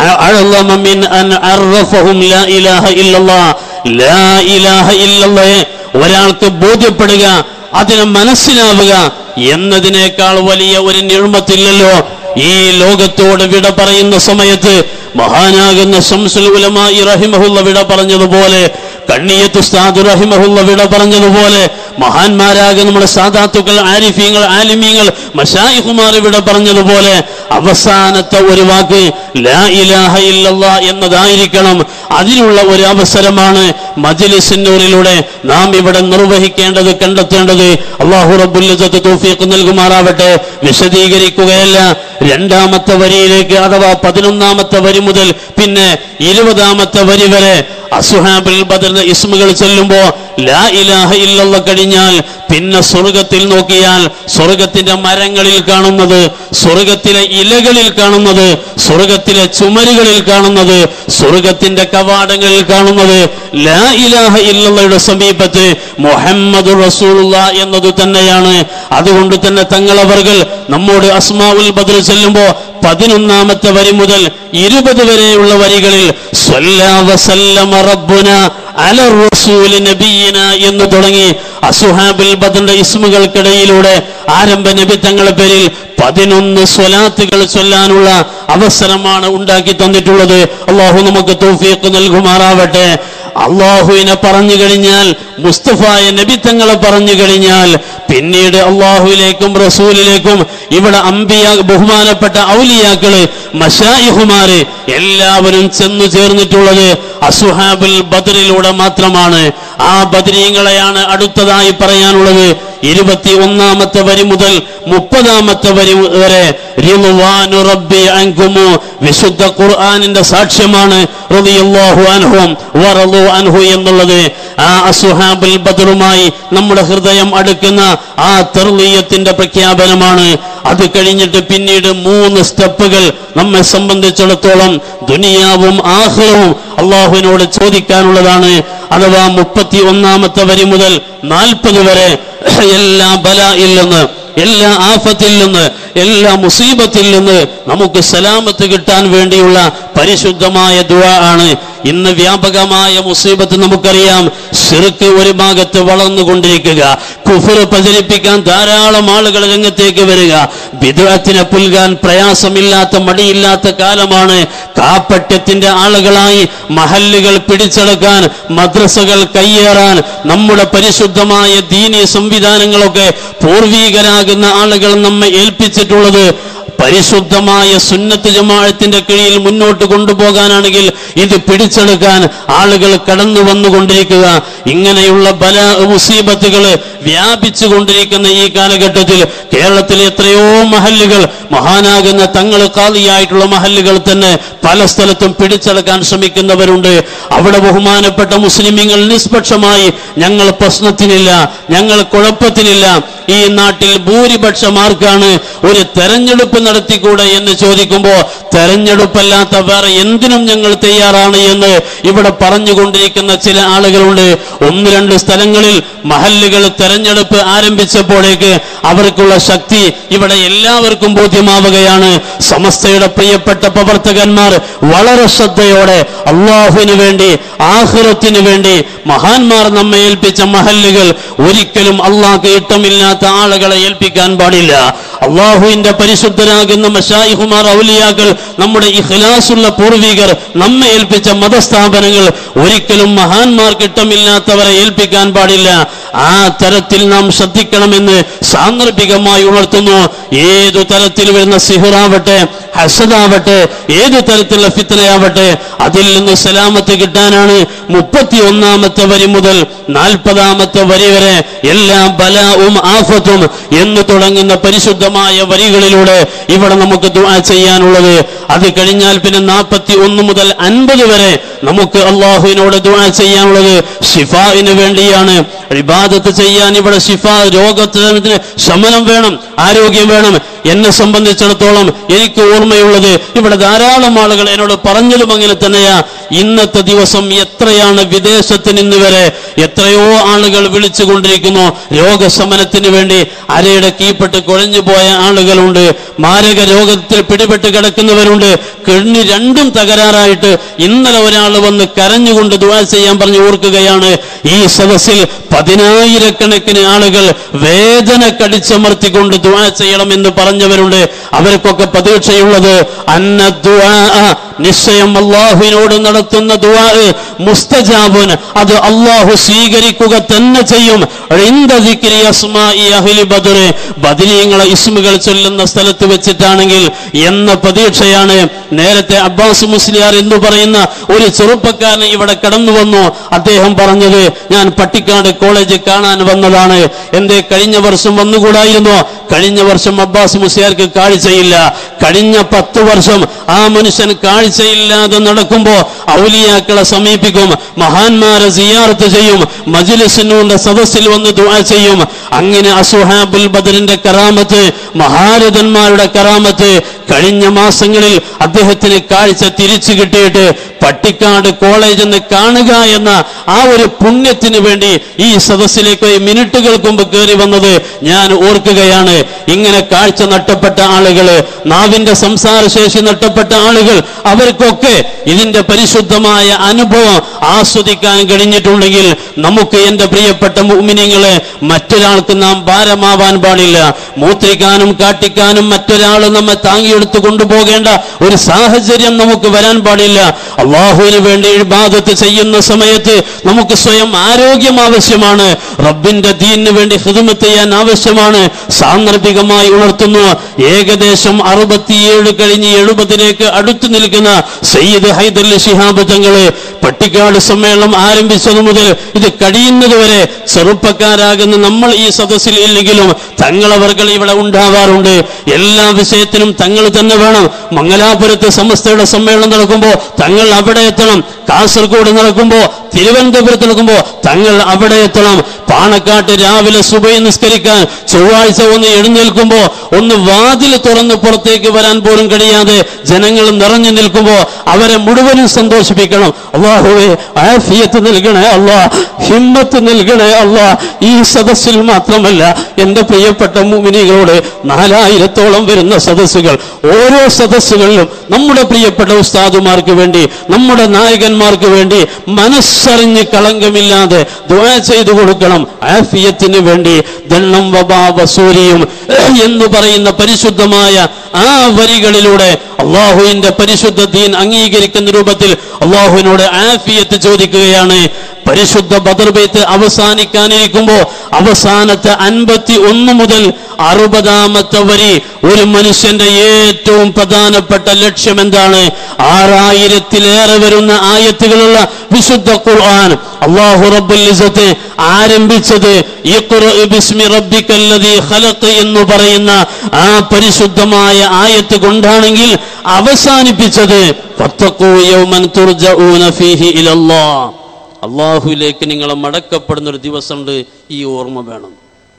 [SPEAKER 1] അഅ്ളമ മിൻ അൻ അറഫഹും ലാ ഇലാഹ ഇല്ലല്ലാഹ്. ലാ ഇലാഹ ഇല്ലല്ലാഹ് ഒരാൾക്ക് ബോധ്യപ്പെടുക, അതിനെ മനസ്സിലാവുക എന്നതിനേക്കാൾ വലിയ ഒരു നിഅ്മത്തില്ലല്ലോ. ഈ ലോകത്തോട് വിട പറയുന്ന സമയത്ത് മഹാനാകുന്ന ശംസുൽ ഉലമാഇ റഹിമഹുള്ള വിട പറഞ്ഞതുപോലെ, കണ്ണിയത്ത് ഉസ്താദ് റഹിമഹുള്ള വിട പറഞ്ഞതുപോലെ, മഹാന്മാരാകുന്ന നമ്മുടെ സാദാത്തുക്കൾ, ആരിഫീങ്ങൾ, ആലിമീങ്ങൾ, മശായിഖുമാർ വിട പറഞ്ഞതുപോലെ അവസാനത്തെ ഒരു വാക്ക് ലാ ഇലാഹ ഇല്ലല്ലാഹ് എന്നതായിരിക്കണം. അതിനുള്ള ഒരു അവസരമാണ് മജ്ലിസിന്നൂറിലൂടെ നാം ഇവിടെ നിർവഹിക്കേണ്ടത്, കണ്ടെത്തേണ്ടത്. അല്ലാഹു റബ്ബുൽ ഇസ്സത്ത് തൗഫീഖ് നൽകുമാറാവട്ടെ. വിശദീകരിക്കുകയല്ല, രണ്ടാമത്തെ വരിയിലേക്ക് അഥവാ പതിനൊന്നാമത്തെ വരി മുതൽ പിന്നെ ഇരുപതാമത്തെ വരി വരെ അസ്ഹാബുൽ ബദറിന്റെ ഇസ്മുകൾ ചൊല്ലുമ്പോ ലാ ഇലാഹ ഇല്ലല്ലാഹ് കഴിഞ്ഞാൽ പിന്നെ സ്വർഗത്തിൽ നോക്കിയാൽ സ്വർഗത്തിന്റെ മരങ്ങളിൽ കാണുന്നത്, സ്വർഗത്തിലെ ഇലകളിൽ കാണുന്നത്, സ്വർഗത്തിലെ ചുമരുകളിൽ കാണുന്നത്, സ്വർഗത്തിന്റെ കവാടങ്ങളിൽ കാണുന്നത് ലാ ഇലാഹ ഇല്ലല്ലാഹയുടെ സമീപത്ത് മുഹമ്മദുർ റസൂലുള്ളാഹ് എന്നത് തന്നെയാണ്. അതുകൊണ്ട് തന്നെ തങ്ങളവർകൾ നമ്മോട് അസ്മാഉൽ ബദർ ചൊല്ലുമ്പോ പതിനൊന്നാമത്തെ വരി മുതൽ ഇരുപത് വരെയുള്ള വരികളിൽ സ്വല്ലാ വസല്ലമ റബ്ബുന അല റസൂലി നബിയിന എന്ന് തുടങ്ങി അസ്ഹാബുൽ ബദറിന്റെ ഇസ്മുകൾക്കിടയിലൂടെ ആരംഭ നബി തങ്ങളുടെ പേരിൽ പതിനൊന്ന് സ്വലാത്തുകൾ ചൊല്ലാനുള്ള അവസരമാണ് ഉണ്ടാക്കി തന്നിട്ടുള്ളത്. അള്ളാഹു നമുക്ക് തൗഫീഖ് നൽകുമാറാവട്ടെ. അള്ളാഹുവിനെ പറഞ്ഞു കഴിഞ്ഞാൽ, മുസ്തഫായ നബി തങ്ങളെ പറഞ്ഞു കഴിഞ്ഞാൽ പിന്നീട് അള്ളാഹുവിലേക്കും റസൂലിലേക്കും ഇവിടെ അംബിയ ബഹുമാനപ്പെട്ട ഔലിയാക്കള്, മശായിഖുമാര് എല്ലാവരും ചെന്നു ചേർന്നിട്ടുള്ളത് അസ്ഹാബുൽ ബദറിലൂടെ മാത്രമാണ്. ആ ബദരീങ്ങളെയാണ് അടുത്തതായി പറയാനുള്ളത്. ഇരുപത്തി ഒന്നാമത്തെ വരി മുതൽ മുപ്പതാമത്തെ വരി വരെ റിളവാനു റബ്ബി അൻകുമു വിശുദ്ധ ഖുർആനിന്റെ സാക്ഷ്യമാണ് റളിയല്ലാഹു അൻഹും വറളു അൻഹു എന്നുള്ളത്. ആ അസ്ഹാബുൽ ബദറുമായി നമ്മുടെ ഹൃദയം അടുക്കുന്ന ആ തർളിയത്തിന്റെ പ്രഖ്യാപനമാണ്. അത് കഴിഞ്ഞിട്ട് പിന്നീട് മൂന്ന് സ്റ്റെപ്പുകൾ നമ്മെ സംബന്ധിച്ചിടത്തോളം ദുനിയാവും ആഖിറവും അള്ളാഹുവിനോട് ചോദിക്കാനുള്ളതാണ്. അഥവാ മുപ്പത്തി ഒന്നാമത്തെ വരി മുതൽ നാൽപ്പത് വരെ എല്ലാ ബലായിൽ നിന്ന്, എല്ലാ ആഫത്തിൽ നിന്ന്, എല്ലാ മുസീബത്തിൽ നിന്ന് നമുക്ക് സലാമത്ത് കിട്ടാൻ വേണ്ടിയുള്ള പരിശുദ്ധമായ ദുആ ആണ്. ഇന്ന് വ്യാപകമായ മുസീബത്ത് നമുക്കറിയാം. ശിർക്ക് ഒരു ഭാഗത്ത് വളർന്നുകൊണ്ടിരിക്കുക, കുഫർ പ്രചരിപ്പിക്കാൻ ധാരാളം ആളുകൾ രംഗത്തേക്ക് വരിക, ബിദ്അത്തിനെ പുൽകാൻ പ്രയാസമില്ലാത്ത മടിയില്ലാത്ത കാലമാണ്. കാപ്പട്യത്തിന്റെ ആളുകളായി മഹല്ലുകൾ പിടിച്ചെടുക്കാൻ, മദ്രസകൾ കയ്യേറാൻ, നമ്മുടെ പരിശുദ്ധമായ ദീനീ സംവിധാനങ്ങളൊക്കെ പൂർവീകരാകുന്ന ആളുകൾ നമ്മെ ഏൽപ്പിച്ചിട്ടുള്ളത് പരിശുദ്ധമായ സുന്നത്ത് ജമാഅത്തിന്റെ കീഴിൽ മുന്നോട്ട് കൊണ്ടുപോകാനാണെങ്കിൽ ഇത് പിടിച്ചെടുക്കാൻ ആളുകൾ കടന്നു വന്നുകൊണ്ടിരിക്കുക. ഇങ്ങനെയുള്ള ബല മുസീബത്തുകൾ വ്യാപിച്ചു കൊണ്ടിരിക്കുന്ന ഈ കാലഘട്ടത്തിൽ കേരളത്തിലെ എത്രയോ മഹല്ലുകൾ, മഹാനാകുന്ന തങ്ങൾ ഖാദിയായിട്ടുള്ള മഹല്ലുകൾ തന്നെ പല സ്ഥലത്തും പിടിച്ചെടുക്കാൻ ശ്രമിക്കുന്നവരുണ്ട്. അവിടെ ബഹുമാനപ്പെട്ട മുസ്ലിമീങ്ങൾ നിഷ്പക്ഷമായി ഞങ്ങൾ പ്രശ്നത്തിനില്ല, ഞങ്ങൾ കുഴപ്പത്തിനില്ല, ഈ നാട്ടിൽ ഭൂരിപക്ഷം ആർക്കാണ്, ഒരു തെരഞ്ഞെടുപ്പ് നടത്തിക്കൂടെ എന്ന് ചോദിക്കുമ്പോൾ തെരഞ്ഞെടുപ്പല്ലാത്ത വേറെ എന്തിനും ഞങ്ങൾ തയ്യാറാണ് എന്ന് ഇവിടെ പറഞ്ഞുകൊണ്ടിരിക്കുന്ന ചില ആളുകളുണ്ട്. ഒന്ന് രണ്ട് സ്ഥലങ്ങളിൽ മഹല്ലുകൾ തെരഞ്ഞെടുപ്പ് ആരംഭിച്ചപ്പോഴേക്ക് അവർക്കുള്ള ശക്തി ഇവിടെ എല്ലാവർക്കും ബോധ്യമാവുകയാണ്. സമസ്തയുടെ പ്രിയപ്പെട്ട പ്രവർത്തകന്മാർ വളരെ ശ്രദ്ധയോടെ അള്ളാഹുവിന് വേണ്ടി, ആഖിറത്തിന് വേണ്ടി മഹാന്മാർ നമ്മെ ഏൽപ്പിച്ച മഹല്ലുകൾ ഒരിക്കലും അള്ളാഹ്ക്ക് ഇഷ്ടമില്ലാത്ത ആളുകളെ ഏൽപ്പിക്കാൻ പാടില്ല. അള്ളാഹുവിന്റെ പരിശുദ്ധരാകുന്ന മശായിഖുമാർ, ഔലിയാക്കൾ, നമ്മുടെ ഇഖ്ലാസുള്ള പൂർവികർ നമ്മെ ഏൽപ്പിച്ച മതസ്ഥാപനങ്ങൾ ഒരിക്കലും മഹാന്മാർക്ക് ഇഷ്ടമില്ലാത്തവരെ ഏൽപ്പിക്കാൻ പാടില്ല. ആ തരത്തിൽ നാം ശ്രദ്ധിക്കണമെന്ന് സാന്ദർഭികമായി ഉണർത്തുന്നു. ഏതു തരത്തിൽ വരുന്ന സിഹറാവട്ടെ, ഹസദാവട്ടെ, ഏതു തരത്തിലുള്ള ഫിത്നയാവട്ടെ, അതിൽ നിന്ന് സലാമത്ത് കിട്ടാനാണ് മുപ്പത്തി ഒന്നാമത്തെ വരി മുതൽ നാൽപ്പതാമത്തെ വരി വരെ എല്ലാ ബലാവും ആഫത്തും എന്ന് തുടങ്ങുന്ന പരിശുദ്ധമായ വരികളിലൂടെ ഇവിടെ നമുക്ക് ദുആ ചെയ്യാനുള്ളത്. അത് കഴിഞ്ഞാൽ പിന്നെ നാൽപ്പത്തി ഒന്ന് മുതൽ അൻപത് വരെ നമുക്ക് അള്ളാഹുവിനോട് ദുആ ചെയ്യാനുള്ളത് ഷിഫാഇന് വേണ്ടിയാണ്. ഇബാദത്ത് ചെയ്യാൻ ഇവിടെ ഷിഫാ, രോഗത്തിന് ശമനം വേണം, ആരോഗ്യം വേണം. എന്നെ സംബന്ധിച്ചിടത്തോളം എനിക്ക് ഓർമ്മയുള്ളത്, ഇവിടെ ധാരാളം ആളുകൾ എന്നോട് പറഞ്ഞതും അങ്ങനെ തന്നെയാ. ഇന്നത്തെ ദിവസം എത്രയാണ് വിദേശത്ത് നിന്ന് വരെ എത്രയോ ആളുകൾ വിളിച്ചുകൊണ്ടിരിക്കുന്നു രോഗശമനത്തിന് വേണ്ടി. അരയുടെ കീപ്പെട്ട് കുഴഞ്ഞു പോയ ആളുകളുണ്ട്, മാരക രോഗത്തിൽ പിടിപെട്ട് കിടക്കുന്നവരുണ്ട്, കിഡ്നി രണ്ടും തകരാറായിട്ട് ഇന്നലെ ഒരാൾ വന്ന് കരഞ്ഞുകൊണ്ട് ദുആ ചെയ്യാൻ പറഞ്ഞു ഓർക്കുകയാണ്. ഈ സദസ്സിൽ പതിനായിരക്കണക്കിന് ആളുകൾ വേദന കടിച്ചമർത്തിക്കൊണ്ട് ദുആ ചെയ്യണമെന്ന് പറഞ്ഞവരുണ്ട്. അവർക്കൊക്കെ പ്രതീക്ഷയുള്ളത് അന്ന ദുആ, നിശ്ചയം അള്ളാഹുവിനോട് നടത്തുന്ന ദുആ മുസ്തജാബുൻ, അത് അള്ളാഹു സ്വീകരിക്കുക തന്നെ ചെയ്യും. ഇൻദ ദിക്രി അസ്മാഇ അഹ്ലി ബദർ, ബദരീങ്ങളെ ഇസ്മുകൾ ചൊല്ലുന്ന സ്ഥലത്ത് വെച്ചിട്ടാണെങ്കിൽ എന്ന പ്രതീക്ഷയാണ്. നേരത്തെ അബ്ബാസ് മുസ്ലിയാർ എന്ന് പറയുന്ന ഒരു ചെറുപ്പക്കാരൻ ഇവിടെ കടന്നു വന്നു. അദ്ദേഹം പറഞ്ഞത്, ഞാൻ പട്ടിക്കാട് കോളേജ് കാണാൻ വന്നതാണ്. എന്തേ കഴിഞ്ഞ വർഷം വന്നുകൂടായിരുന്നോ? കഴിഞ്ഞ വർഷം അബ്ബാസ് മുസ്ലിയാർക്ക് കാഴ്ചയില്ല. കഴിഞ്ഞ പത്ത് വർഷം ആ മനുഷ്യൻ കാഴ്ചയില്ലാതെ നടക്കുമ്പോ ഔലിയാക്കളെ സമീപിക്കും, മഹാന്മാരെ സിയാറത്ത് ചെയ്യും, മജ്ലിസിന്റെ സദസ്സിൽ വന്ന് ദുആ ചെയ്യും. അങ്ങനെ അസ്ഹാബുൽ ബദറിന്റെ കറാമത്ത്, മഹാരഥന്മാരുടെ കറാമത്ത് കഴിഞ്ഞ മാസങ്ങളിൽ അദ്ദേഹത്തിന് കാഴ്ച തിരിച്ചു കിട്ടിയിട്ട് പട്ടിക്കാട് കോളേജ് എന്ന് കാണുക എന്ന ആ ഒരു പുണ്യത്തിന് വേണ്ടി ഈ സദസ്സിലേക്ക് മിനിറ്റുകൾക്ക് മുമ്പ് കയറി വന്നത് ഞാൻ ഓർക്കുകയാണ്. ഇങ്ങനെ കാഴ്ച നഷ്ടപ്പെട്ട ആളുകള്, നാവിന്റെ സംസാരശേഷി നഷ്ടപ്പെട്ട ആളുകൾ, അവർക്കൊക്കെ ഇതിന്റെ പരിശുദ്ധമായ അനുഭവം ആസ്വദിക്കാൻ കഴിഞ്ഞിട്ടുണ്ടെങ്കിൽ നമുക്ക്, എന്റെ പ്രിയപ്പെട്ട മുഅ്മിനീങ്ങളെ, മറ്റൊരാൾക്ക് നാം ഭാരമാവാൻ പാടില്ല. മൂത്രിക്കാനും കാട്ടിക്കാനും മറ്റൊരാൾ നമ്മെ താങ്ങിയെടുത്ത് കൊണ്ടുപോകേണ്ട ഒരു സാഹചര്യം നമുക്ക് വരാൻ പാടില്ല. അള്ളാഹുവിന് വേണ്ടി ഇബാദത്ത് ചെയ്യുന്ന സമയത്ത് നമുക്ക് സ്വയം ആരോഗ്യം ആവശ്യമാണ്, റബ്ബിന്റെ ദീനിന് വേണ്ടി ഖിദ്മത്ത് ചെയ്യാൻ ആവശ്യമാണ്. സാന്ദർഭികമായി ഉണർത്തുന്നു, ഏകദേശം അറുപത്തിയേഴ് കഴിഞ്ഞ് എഴുപതിലേക്ക് അടുത്തു നിൽക്കുന്ന സയ്യിദ് ഹൈദർ ശിഹാബ് തങ്ങള് പട്ടിക്കാട് സമ്മേളനം ആരംഭിച്ചതു മുതൽ ഇത് കഴിയുന്നതുവരെ ചെറുപ്പക്കാരാകുന്ന നമ്മൾ ഈ സദസ്സിൽ ഇല്ലെങ്കിലും തങ്ങളവർകൾ ഇവിടെ ഉണ്ടാവാറുണ്ട്. എല്ലാ വിഷയത്തിനും തങ്ങൾ തന്നെ വേണം. മംഗലാപുരത്ത് സമസ്തയുടെ സമ്മേളനം നടക്കുമ്പോൾ തങ്ങൾ അവിടെ എത്തണം. കാസർഗോഡ് നടക്കുമ്പോൾ, തിരുവനന്തപുരത്ത് നടക്കുമ്പോൾ തങ്ങൾ അവിടെ എത്തണം. പാണക്കാട്ട് രാവിലെ സുബഹി നിസ്കരിക്കാൻ ചൊവ്വാഴ്ച ഒന്ന് എഴുന്നേൽക്കുമ്പോൾ ഒന്ന് വാതിൽ തുറന്ന് പുറത്തേക്ക് വരാൻ പോലും കഴിയാതെ ജനങ്ങൾ നിറഞ്ഞു നിൽക്കുമ്പോൾ അവരെ മുഴുവനും സന്തോഷിപ്പിക്കണം. അല്ലാഹുവേ, ആഫിയത്ത് നൽകണേ അല്ലാ, ഹിമ്മത്ത് നൽകണേ അല്ലാ. ഈ സദസ്സിൽ മാത്രമല്ല, എന്റെ പ്രിയപ്പെട്ട മുഅ്മിനീങ്ങളോട് നാലായിരത്തോളം വരുന്ന സദസ്സുകൾ, ഓരോ സദസ്സുകളിലും നമ്മുടെ പ്രിയപ്പെട്ട ഉസ്താദുമാർക്ക് വേണ്ടി, നമ്മുടെ നായകന്മാർക്ക് വേണ്ടി മനസ്സറിഞ്ഞ് കളങ്കമില്ലാതെ ദുആ ചെയ്തു കൊടുക്കണം. ആഫിയത്തിന് വേണ്ടി ദണ്ണം വബാ വസൂരിയും എന്ന് പറയുന്ന പരിശുദ്ധമായ ആ വരികളിലൂടെ അള്ളാഹുവിന്റെ പരിശുദ്ധ ദീൻ അംഗീകരിക്കുന്ന രൂപത്തിൽ അള്ളാഹുവിനോട് ആഫിയത്ത് ചോദിക്കുകയാണ്. പരിശുദ്ധ ബദർ ബൈത്ത് അവസാനിക്കാനിരിക്കുമ്പോ അവസാനത്തെ അൻപത്തി ഒന്ന് മുതൽ അറുപതാമത്തെ വരി ഒരു മനുഷ്യന്റെ ഏറ്റവും പ്രധാനപ്പെട്ട ലക്ഷ്യം എന്താണ്? ആറായിരത്തിലേറെ വരുന്ന ആയത്തുകളുള്ള വിശുദ്ധ ഖുർആൻ അല്ലാഹു റബ്ബുൽ ഇസ്സത്ത് ആരംഭിച്ചത് ഇഖ്റഅ ബിസ്മി റബ്ബിക്കല്ലദീ ഖലഖ് എന്ന് പറയുന്ന ആ പരിശുദ്ധമായ ആയത്ത് കൊണ്ടാണെങ്കിൽ അവസാനിപ്പിച്ചത് ഫത്തഖൂ യൗമൻ തുർജഊന ഫീഹി ഇലല്ലാഹ്, അല്ലാഹുവിലേക്ക് നിങ്ങൾ മടക്കപ്പെടുന്ന ഒരു ദിവസമുണ്ട്, ഈ ഓർമ്മ വേണം.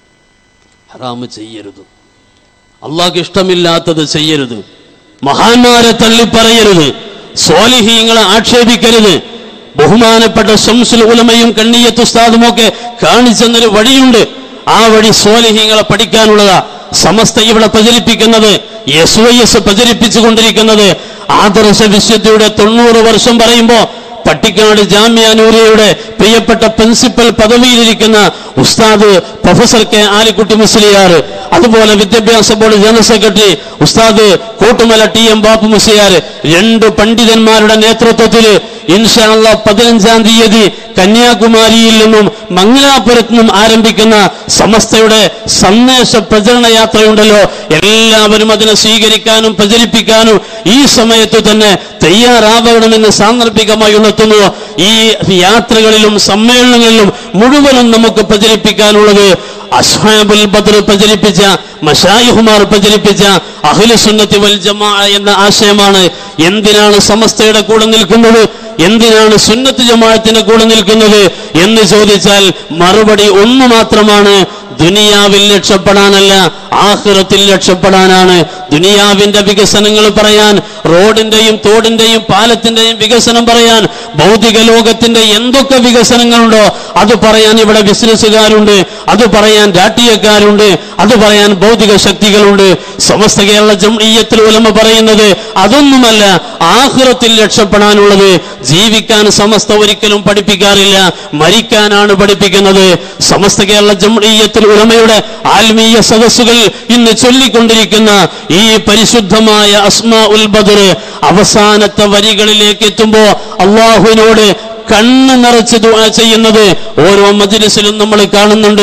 [SPEAKER 1] ഹറാമ് ചെയ്യരുത്, അള്ളാഹ്ക്ക് ഇഷ്ടമില്ലാത്തത് ചെയ്യരുത്, മഹാന്മാരെ തള്ളിപ്പറയരുത്, സ്വാലിഹീങ്ങളെ ആക്ഷേപിക്കരുത്. ബഹുമാനപ്പെട്ട ശംസുൽ ഉലമയും കണ്ണിയത്ത് ഉസ്താദും ഒക്കെ കാണിച്ചെന്നൊരു വഴിയുണ്ട്. ആ വഴി സ്വാലിഹീങ്ങളെ പഠിക്കാനുള്ളതാ. സമസ്ത ഇവിടെ പ്രചരിപ്പിക്കുന്നത്, എസ് വൈ എസ് പ്രചരിപ്പിച്ചു കൊണ്ടിരിക്കുന്നത് ആദർശ വിശുദ്ധിയുടെ തൊണ്ണൂറ് വർഷം പറയുമ്പോ പട്ടിക്കാട് ജാമിയ നൂരിയയുടെ പ്രിയപ്പെട്ട പ്രിൻസിപ്പൽ പദവിയിലിരിക്കുന്ന ഉസ്താദ് പ്രൊഫസർ കെ ആലിക്കുട്ടി മുസ്ലിയാർ, അതുപോലെ വിദ്യാഭ്യാസ ബോർഡ് ജനറൽ സെക്രട്ടറി ഉസ്താദ് കോട്ടുമല ടി എം ബാപ്പു മുസ്ലിയാർ, രണ്ട് പണ്ഡിതന്മാരുടെ നേതൃത്വത്തിൽ ഇൻഷാ അല്ലാഹ് പതിനഞ്ചാം തീയതി കന്യാകുമാരിയിൽ നിന്നും മംഗലാപുരത്ത് നിന്നും ആരംഭിക്കുന്ന സമസ്തയുടെ സന്ദേശ പ്രചരണ യാത്രയുണ്ടല്ലോ, എല്ലാവരും അതിനെ സ്വീകരിക്കാനും പ്രചരിപ്പിക്കാനും ഈ സമയത്ത് തന്നെ തയ്യാറാവണമെന്ന് സാന്ദർഭികമായി ഉണർത്തുന്നു. ഈ യാത്രകളിലും സമ്മേളനങ്ങളിലും മുഴുവനും നമുക്ക് പ്രചരിപ്പിക്കാനുള്ളത് അസ്ഹാബുൽ ബദർ പ്രചരിപ്പിച്ച, മശായിഹുമാർ പ്രചരിപ്പിച്ച അഹ്ലു സുന്നത്തി വൽ ജമാഅ എന്ന ആശയമാണ്. എന്തിനാണ് സമസ്തയുടെ കൂടെ നിൽക്കുന്നത്, എന്തിനാണ് സുന്നത്ത് ജമാഅത്തിന്റെ കൂടെ നിൽക്കുന്നത് എന്ന് ചോദിച്ചാൽ മറുപടി ഒന്ന് മാത്രമാണ്, ദുനിയാവിൽ രക്ഷപ്പെടാനല്ല, ആഖിറത്തിൽ രക്ഷപ്പെടാനാണ്. ദുനിയാവിന്റെ വികസനങ്ങൾ പറയാൻ, റോഡിന്റെയും തോടിന്റെയും പാലത്തിന്റെയും വികസനം പറയാൻ, ഭൗതിക ലോകത്തിന്റെ എന്തൊക്കെ വികസനങ്ങളുണ്ടോ അത് പറയാൻ ഇവിടെ ബിസിനസ്സുകാരുണ്ട്, അത് പറയാൻ രാഷ്ട്രീയക്കാരുണ്ട്, അത് പറയാൻ ഭൗതിക ശക്തികളുണ്ട്. സമസ്ത കേരള ജംഇയ്യത്തുൽ ഉലമ പറയുന്നത് അതൊന്നുമല്ല, ആഖിറത്തിൽ രക്ഷപ്പെടാനുള്ളത്. ജീവിക്കാൻ സമസ്ത ഒരിക്കലും പഠിപ്പിക്കാറില്ല, മരിക്കാനാണ് പഠിപ്പിക്കുന്നത്. സമസ്ത കേരള ജംഇയ്യത്തുൽ ഉലമയുടെ ആത്മീയ സദസ്സുകൾ ഇന്ന് ചൊല്ലിക്കൊണ്ടിരിക്കുന്ന ഈ പരിശുദ്ധമായ അസ്മാഉൽ ബദർ അവസാനത്തെ വരികളിലേക്ക് എത്തുമ്പോ അല്ലാഹുവിനോട് കണ്ണ് നിറച്ച് ദുആ ചെയ്യുന്നത് ഓരോ മജ്ലിസിലും നമ്മൾ കാണുന്നുണ്ട്.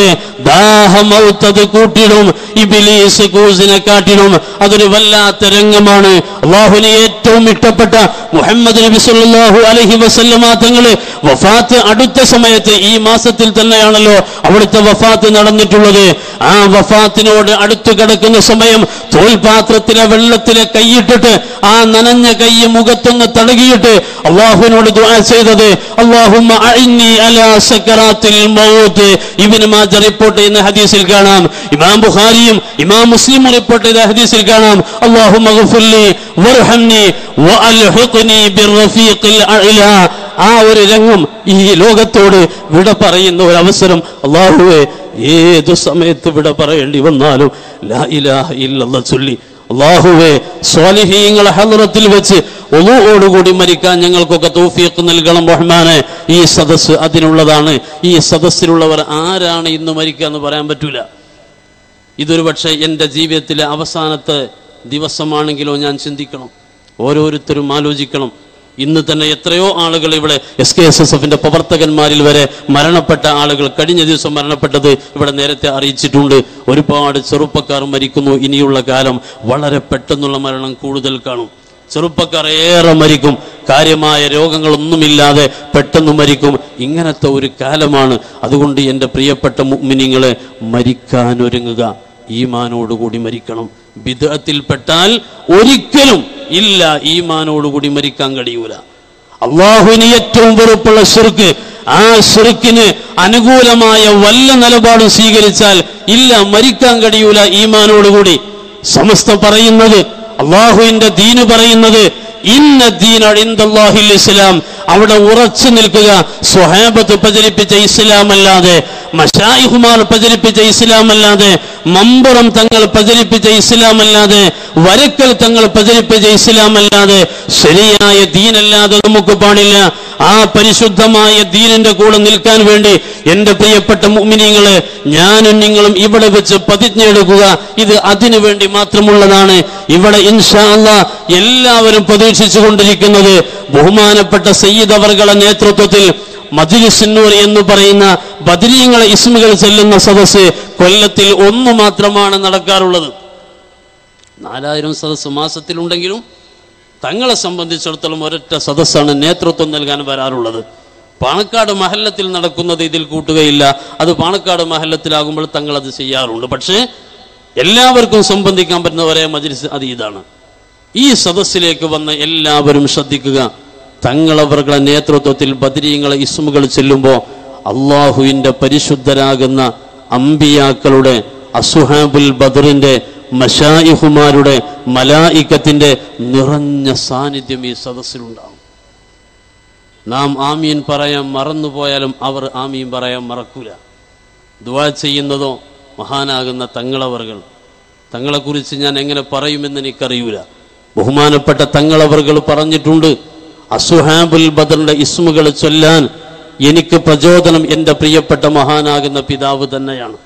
[SPEAKER 1] ദാഹമൗത്തത് കൂട്ടിടും, ഇബ്ലീസ് കൂസിനെ കാട്ടിടും. അതൊരു വല്ലാത്ത രംഗമാണ്. അല്ലാഹുവിന് ഏറ്റവും ഇഷ്ടപ്പെട്ട മുഹമ്മദ് നബി സല്ലല്ലാഹു അലൈഹി വസല്ലമ തങ്ങള് വഫാത്ത് അടുത്ത സമയത്ത് ഈ മാസത്തിൽ തന്നെയാണല്ലോ അവിടുത്തെ വഫാത്ത് നടന്നിട്ടുള്ളത്. ആ വഫാത്തിനോട് അടുത്തു കിടക്കുന്ന സമയം തോൽപാത്രത്തിലെ വെള്ളത്തിലെ കൈയിട്ടിട്ട് ആ നനഞ്ഞ കൈ മുഖത്തൊന്ന് തടകിയിട്ട് അല്ലാഹുവിനോട് ദുആ ചെയ്തത് അല്ലാഹുമ്മ അഇന്നി അലാ സക്കറാത്തിൽ മൗത്ത്. ഇബ്നു മാജ റിപ്പോർട്ട് ചെയ്യുന്ന ഹദീസിൽ കാണാം, ഇമാം ബുഖാരിയും ഇമാം മുസ്ലിമും റിപ്പോർട്ട് ചെയ്ത ഹദീസിൽ കാണാം, അല്ലാഹുമ്മ ഗഫിർലി വർഹംനി വഅൽഹിഖ്നി ബിർറഫീഖിൽ അഅ്ലാ. ആ ഒരു രംഗം ഈ ലോകത്തോട് വിട പറയുന്ന ഒരു അവസരം. അല്ലാഹുവേ, ഏതു സമയത്ത് വിട പറയേണ്ടി വന്നാലും ലാ ഇലാഹ ഇല്ലല്ലാഹ് ചൊല്ലി അല്ലാഹുവേ സ്വാലിഹീങ്ങളെ ഹദ്റത്തിൽ വെച്ച് ഒളൂഓടുകൂടി മരിക്കാൻ ഞങ്ങൾക്കൊക്കെ തൗഫീഖ് നൽകണം റഹ്മാനെ. ഈ സദസ്സ് അതിനുള്ളതാണ്. ഈ സദസ്സിലുള്ളവർ ആരാണ് ഇന്ന് മരിക്കുക എന്ന് പറയാൻ പറ്റൂല. ഇതൊരു പക്ഷേ എൻ്റെ ജീവിതത്തിലെ അവസാനത്തെ ദിവസമാണെങ്കിലോ ഞാൻ ചിന്തിക്കണം. ഓരോരുത്തരും ആലോചിക്കണം. ഇന്ന് തന്നെ എത്രയോ ആളുകൾ ഇവിടെ എസ് കെ എസ് എസ് എഫിന്റെ പ്രവർത്തകന്മാരിൽ വരെ മരണപ്പെട്ട ആളുകൾ കഴിഞ്ഞ ദിവസം മരണപ്പെട്ടത് ഇവിടെ നേരത്തെ അറിയിച്ചിട്ടുണ്ട്. ഒരുപാട് ചെറുപ്പക്കാർ മരിക്കുന്നു. ഇനിയുള്ള കാലം വളരെ പെട്ടെന്നുള്ള മരണം കൂടുതൽ കാണും. ചെറുപ്പക്കാർ ഏറെ മരിക്കും, കാര്യമായ രോഗങ്ങളൊന്നുമില്ലാതെ പെട്ടെന്ന് മരിക്കും. ഇങ്ങനത്തെ ഒരു കാലമാണ്. അതുകൊണ്ട് എൻ്റെ പ്രിയപ്പെട്ട മുഅ്മിനീങ്ങളെ, മരിക്കാനൊരുങ്ങുക, ഈമാനോടുകൂടി മരിക്കണം. ബിദ്അത്തിൽപ്പെട്ടാൽ ഒരിക്കലും ഇല്ല, ഈമാനോടുകൂടി മരിക്കാൻ കഴിയൂല. അള്ളാഹുവിന് ഏറ്റവും വെറുപ്പുള്ള ശിർക്ക്, ആ ശിർക്കിന് അനുകൂലമായ വല്ല നിലപാടും സ്വീകരിച്ചാൽ ഇല്ല, മരിക്കാൻ കഴിയൂല ഈമാനോടുകൂടി. സമസ്ത പറയുന്നത്, അള്ളാഹുവിന്റെ ദീന് പറയുന്നത് ഇന്ന ദീന ഇൻദല്ലാഹിൽ ഇസ്ലാം, അവിടെ ഉറച്ചു നിൽക്കുക. സ്വഹാബത്ത് പ്രചരിപ്പിച്ച ഇസ്ലാം അല്ലാതെ, മശായിഹുമാർ പ്രചരിപ്പിച്ച ഇസ്ലാം അല്ലാതെ, മമ്പുറം തങ്ങൾ പ്രചരിപ്പിച്ച ഇസ്ലാം അല്ലാതെ, വരക്കൽ തങ്ങൾ പ്രചരിപ്പിച്ച ഇസ്ലാം അല്ലാതെ ശരിയായ ദീനല്ലാതെ നമുക്ക് പാടില്ല. ആ പരിശുദ്ധമായ ദീനിന്റെ കൂടെ നിൽക്കാൻ വേണ്ടി എൻ്റെ പ്രിയപ്പെട്ട മുഅ്മിനീങ്ങളെ, ഞാനും നിങ്ങളും ഇവിടെ വെച്ച് പ്രതിജ്ഞ എടുക്കുക. ഇത് അതിനു വേണ്ടി മാത്രമുള്ളതാണ്. ഇവിടെ ഇൻഷാ അല്ലാഹ് എല്ലാവരും പ്രതീക്ഷിച്ചു കൊണ്ടിരിക്കുന്നത് ബഹുമാനപ്പെട്ട സയ്യിദ് സയ്യിദ് അവരുടെ നേതൃത്വത്തിൽ മജ്ലിസുൻ നൂർ എന്ന് പറയുന്ന ബദരീങ്ങളെ ഇസ്മുകൾ ചെല്ലുന്ന സദസ്സ് കൊല്ലത്തിൽ ഒന്ന് മാത്രമാണ് നടക്കാറുള്ളത്. നാലായിരം സദസ്സ് മാസത്തിലുണ്ടെങ്കിലും തങ്ങളെ സംബന്ധിച്ചിടത്തോളം ഒരൊറ്റ സദസ്സാണ് നേതൃത്വം നൽകാൻ വരാറുള്ളത്. പാണക്കാട് മഹല്ലത്തിൽ നടക്കുന്നത് ഇതിൽ കൂട്ടുകയില്ല. അത് പാണക്കാട് മഹല്ലത്തിലാകുമ്പോൾ തങ്ങൾ അത് ചെയ്യാറുണ്ട്. പക്ഷേ എല്ലാവർക്കും സംബന്ധിക്കാൻ പറ്റുന്ന ഒരേ മജ്ലിസ് അത് ഇതാണ്. ഈ സദസ്സിലേക്ക് വന്ന എല്ലാവരും ശ്രദ്ധിക്കുക. തങ്ങളവരുടെ നേതൃത്വത്തിൽ ബദരീങ്ങളെ ഇസ്മുകൾ ചെല്ലുമ്പോൾ അള്ളാഹുവിൻ്റെ പരിശുദ്ധരാകുന്ന അംബിയാക്കളുടെ അസുഹാബുൽ ബദറിന്റെ മശായിഹുമാരുടെ മലായിക്കത്തിന്റെ നിറഞ്ഞ സാന്നിധ്യം ഈ സദസ്സിലുണ്ടാവും. നാം ആമീൻ പറയാൻ മറന്നുപോയാലും അവർ ആമീൻ പറയാൻ മറക്കൂല. ദുആ ചെയ്യുന്നതോ മഹാനാകുന്ന തങ്ങളവറുകൾ. തങ്ങളെക്കുറിച്ച് ഞാൻ എങ്ങനെ പറയുമെന്ന് എനിക്കറിയൂല. ബഹുമാനപ്പെട്ട തങ്ങളവറുകൾ പറഞ്ഞിട്ടുണ്ട്, അസുഹാബുൽ ബദറിന്റെ ഇസ്മുകൾ ചൊല്ലാൻ എനിക്ക് പ്രചോദനം എൻ്റെ പ്രിയപ്പെട്ട മഹാനാകുന്ന പിതാവ് തന്നെയാണ്.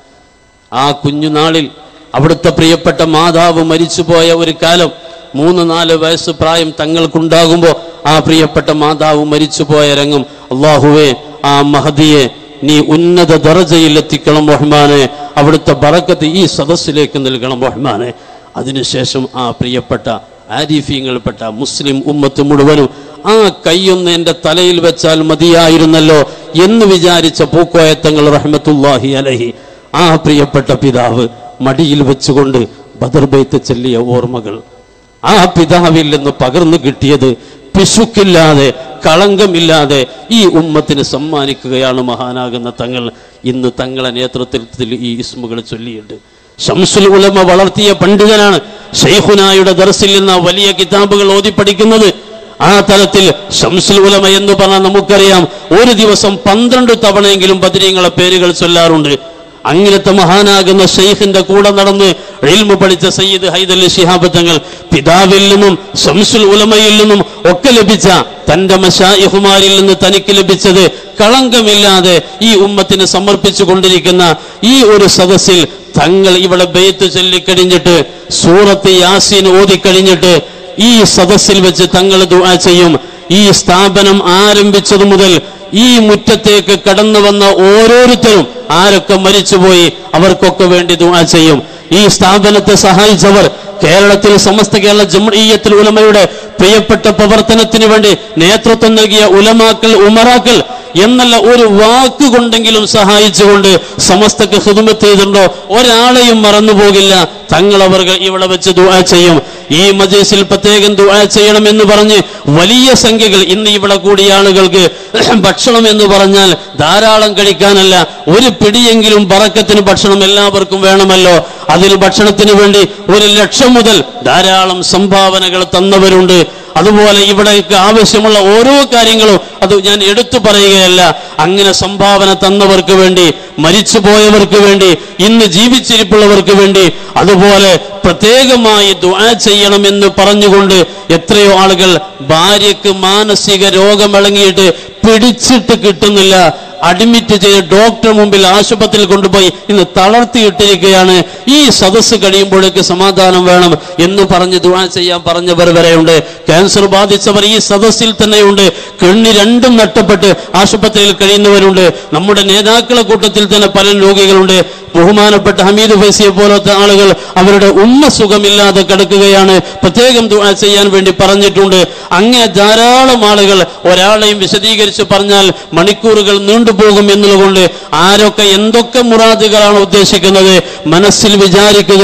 [SPEAKER 1] ആ കുഞ്ഞുനാളിൽ അവിടുത്തെ പ്രിയപ്പെട്ട മാതാവ് മരിച്ചുപോയ ഒരു കാലം, മൂന്ന് നാല് വയസ്സ് പ്രായം തങ്ങൾക്കുണ്ടാകുമ്പോൾ ആ പ്രിയപ്പെട്ട മാതാവ് മരിച്ചുപോയ രംഗം, അള്ളാഹുവേ ആ മഹദിയെ നീ ഉന്നത ദറജയിൽ എത്തിക്കണം റഹ്മാനെ, അവിടുത്തെ ബറക്കത്ത് ഈ സദസ്സിലേക്ക് നൽകണം റഹ്മാനെ. അതിനുശേഷം ആ പ്രിയപ്പെട്ട ആരിഫീങ്ങൾപ്പെട്ട മുസ്ലിം ഉമ്മത്ത് മുഴുവനും ആ കൈയൊന്ന് എൻ്റെ തലയിൽ വെച്ചാൽ മതിയായിരുന്നല്ലോ എന്ന് വിചാരിച്ച പൂക്കോയത്തങ്ങൾ റഹ്മത്തുള്ളാഹി അലൈഹി ആ പ്രിയപ്പെട്ട പിതാവ് മടിയിൽ വെച്ചുകൊണ്ട് ബദർ ബൈത്ത് ചൊല്ലിയ ഓർമ്മകൾ ആ പിതാവിൽ നിന്ന് പകർന്നു കിട്ടിയത് പിശുക്കില്ലാതെ കളങ്കമില്ലാതെ ഈ ഉമ്മത്തിന് സമ്മാനിക്കുകയാണ് മഹാനാകുന്ന തങ്ങൾ. ഇന്ന് തങ്ങളെ നേതൃത്വത്തിൽ ഈ ഇസ്മുകൾ ചൊല്ലിയിട്ട് ശംസുൽ ഉലമ വളർത്തിയ പണ്ഡിതനാണ്. ശൈഖുനായുടെ ദർസിൽ നിന്ന് വലിയ കിതാബുകൾ ഓതി പഠിക്കുന്നത്. ആ തലത്തിൽ ശംസുൽ ഉലമ എന്ന് പറഞ്ഞാൽ നമുക്കറിയാം, ഒരു ദിവസം പന്ത്രണ്ട് തവണയെങ്കിലും ബദരീങ്ങളെ പേരുകൾ ചൊല്ലാറുണ്ട്. അങ്ങനത്തെ മഹാനാകുന്ന ഷെയ്ഖിന്റെ കൂടെ നടന്ന് ഇൽമു പഠിച്ച സയ്യിദ് ഹൈദർ ശിഹാബ് തങ്ങൾ പിതാവിൽ നിന്നും ശംസുൽ ഉലമയിൽ നിന്നും ഒക്കെ ലഭിച്ച തന്റെ മശായിഖുമാരിൽ നിന്ന് തനിക്ക് ലഭിച്ചത് കളങ്കമില്ലാതെ ഈ ഉമ്മത്തിന് സമർപ്പിച്ചു കൊണ്ടിരിക്കുന്ന ഈ ഒരു സദസ്സിൽ തങ്ങൾ ഇവിടെ ബൈത്ത് ചൊല്ലിക്കഴിഞ്ഞിട്ട് സൂറത്ത് യാസീൻ ഓതിക്കഴിഞ്ഞിട്ട് ഈ സദസ്സിൽ വെച്ച് തങ്ങൾ ദുആ ചെയ്യും. ഈ സ്ഥാപനം ആരംഭിച്ചതു മുതൽ ഈ മുറ്റത്തേക്ക് കടന്നു വന്ന ഓരോരുത്തരും ആരൊക്കെ മരിച്ചുപോയി അവർക്കൊക്കെ വേണ്ടി ദുആ ചെയ്യും. ഈ സ്ഥാപനത്തെ സഹായിച്ചവർ, കേരളത്തിൽ സമസ്ത കേരള ജംഇയ്യത്തുൽ ഉലമയുടെ പ്രിയപ്പെട്ട പ്രവർത്തനത്തിന് വേണ്ടി നേതൃത്വം നൽകിയ ഉലമാക്കൾ, ഉമറാക്കൾ എന്നല്ല ഒരു വാക്കുകൊണ്ടെങ്കിലും സഹായിച്ചുകൊണ്ട് സമസ്തക്ക് ഖിദ്മത്ത് ചെയ്തിട്ടുണ്ടോ ഒരാളെയും മറന്നുപോകില്ല. തങ്ങളവർ ഇവിടെ വെച്ച് ദുആ ചെയ്യും. ഈ മജ്ലിസിൽ പ്രത്യേകം ദുആ ചെയ്യണം എന്ന് പറഞ്ഞ് വലിയ സംഖ്യകൾ ഇന്ന് ഇവിടെ കൂടിയ ആളുകൾക്ക് ഭക്ഷണം എന്ന് പറഞ്ഞാൽ ധാരാളം കഴിക്കാനല്ല, ഒരു പിടിയെങ്കിലും ബറക്കത്തിന് ഭക്ഷണം എല്ലാവർക്കും വേണമല്ലോ. അതിൽ ഭക്ഷണത്തിന് വേണ്ടി ഒരു ലക്ഷം മുതൽ ധാരാളം സംഭാവനകൾ തന്നവരുണ്ട്. അതുപോലെ ഇവിടേക്ക് ആവശ്യമുള്ള ഓരോ കാര്യങ്ങളും അത് ഞാൻ എടുത്തു പറയുകയല്ല. അങ്ങനെ സംഭാവന തന്നവർക്ക് വേണ്ടി, മരിച്ചുപോയവർക്ക് വേണ്ടി, ഇന്ന് ജീവിച്ചിരിപ്പുള്ളവർക്ക് വേണ്ടി, അതുപോലെ പ്രത്യേകമായി ദുആ ചെയ്യണമെന്ന് പറഞ്ഞുകൊണ്ട് എത്രയോ ആളുകൾ ഭാര്യക്ക് മാനസിക രോഗമിളങ്ങിയിട്ട് പിടിച്ചിട്ട് കിട്ടുന്നില്ല, അഡ്മിറ്റ് ചെയ്ത് ഡോക്ടർ മുമ്പിൽ ആശുപത്രിയിൽ കൊണ്ടുപോയി ഇന്ന് തളർത്തിയിട്ടിരിക്കുകയാണ്. ഈ സദസ്സ് കഴിയുമ്പോഴേക്ക് സമാധാനം വേണം എന്ന് പറഞ്ഞ് ദുആ ചെയ്യാൻ പറഞ്ഞവർ വരെയുണ്ട്. ക്യാൻസർ ബാധിച്ചവർ ഈ സദസ്സിൽ തന്നെയുണ്ട്. കണ്ണി രണ്ടും നഷ്ടപ്പെട്ട് ആശുപത്രിയിൽ കഴിയുന്നവരുണ്ട്. നമ്മുടെ നേതാക്കളെ കൂട്ടത്തിൽ തന്നെ പല രോഗികളുണ്ട്. ബഹുമാനപ്പെട്ട ഹമീദ് ഫൈസിയെ പോലത്തെ ആളുകൾ അവരുടെ ഉമ്മ സുഖമില്ലാതെ കിടക്കുകയാണ്, പ്രത്യേകം ദുആ ചെയ്യാൻ വേണ്ടി പറഞ്ഞിട്ടുണ്ട്. അങ്ങനെ ധാരാളം ആളുകൾ, ഒരാളെയും വിശദീകരിച്ച് പറഞ്ഞാൽ മണിക്കൂറുകൾ നീണ്ടുപോകും എന്നുള്ളതുകൊണ്ട് ആരൊക്കെ എന്തൊക്കെ മുറാദുകളാണ് ഉദ്ദേശിക്കുന്നത് മനസ്സിൽ വിചാരിക്കുക.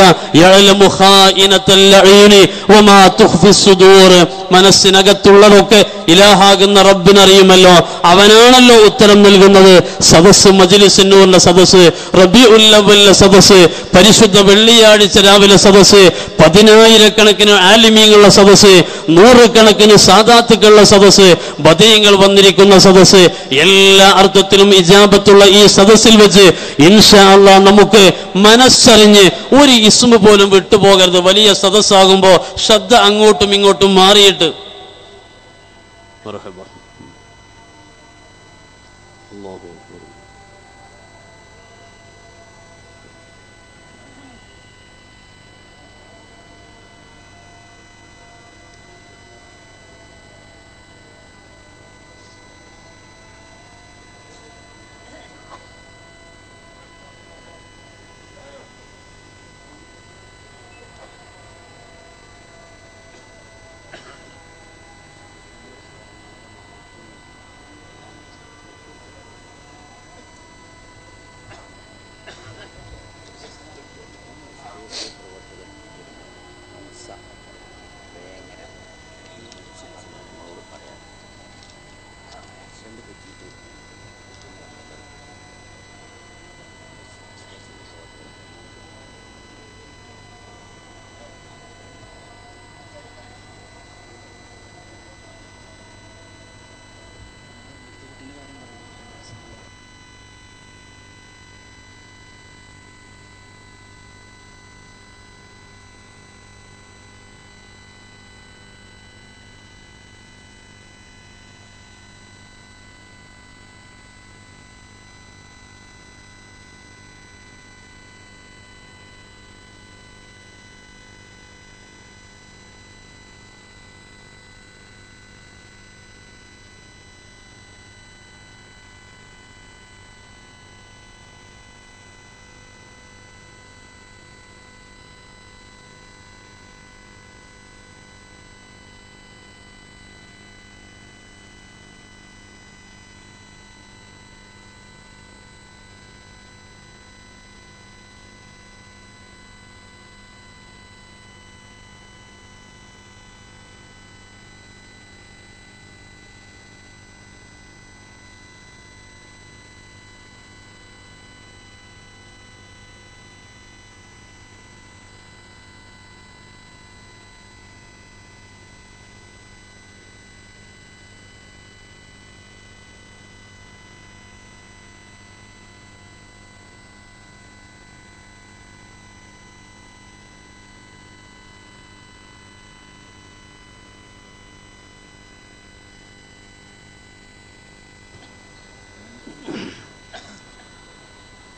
[SPEAKER 1] മനസ്സിനകത്തുള്ളതൊക്കെ ഇലാഹാകുന്ന റബ്ബിനറിയുമല്ലോ, അവനാണല്ലോ ഉത്തരം നൽകുന്നത്. സദസ്സ് മജ്ലിസുൻ നൂറിന്റെ സദസ്സ്, റബീഉൽ അവ്വലിലെ സദസ്സ്, പരിശുദ്ധ വെള്ളിയാഴ്ച രാവിലെ സദസ്സ്, പതിനായിരക്കണക്കിന് ആലിമീങ്ങളുടെ സദസ്സ്, നൂറുകണക്കിന് സാദാത്തുക്കളുടെ സദസ്സ്, ബദീങ്ങൾ വന്നിരിക്കുന്ന സദസ്സ്, എല്ലാ അർത്ഥത്തിലും ഇജാബത്തുള്ള ഈ സദസ്സിൽ വെച്ച് ഇൻഷാ അല്ലാഹ് നമുക്ക് മനസ്സറിഞ്ഞ് ഒരു ഇസ്മു പോലും വിട്ടുപോകരുത്. വലിയ സദസ്സാകുമ്പോ ശ്രദ്ധ അങ്ങോട്ടും ഇങ്ങോട്ടും മാറിയിട്ട്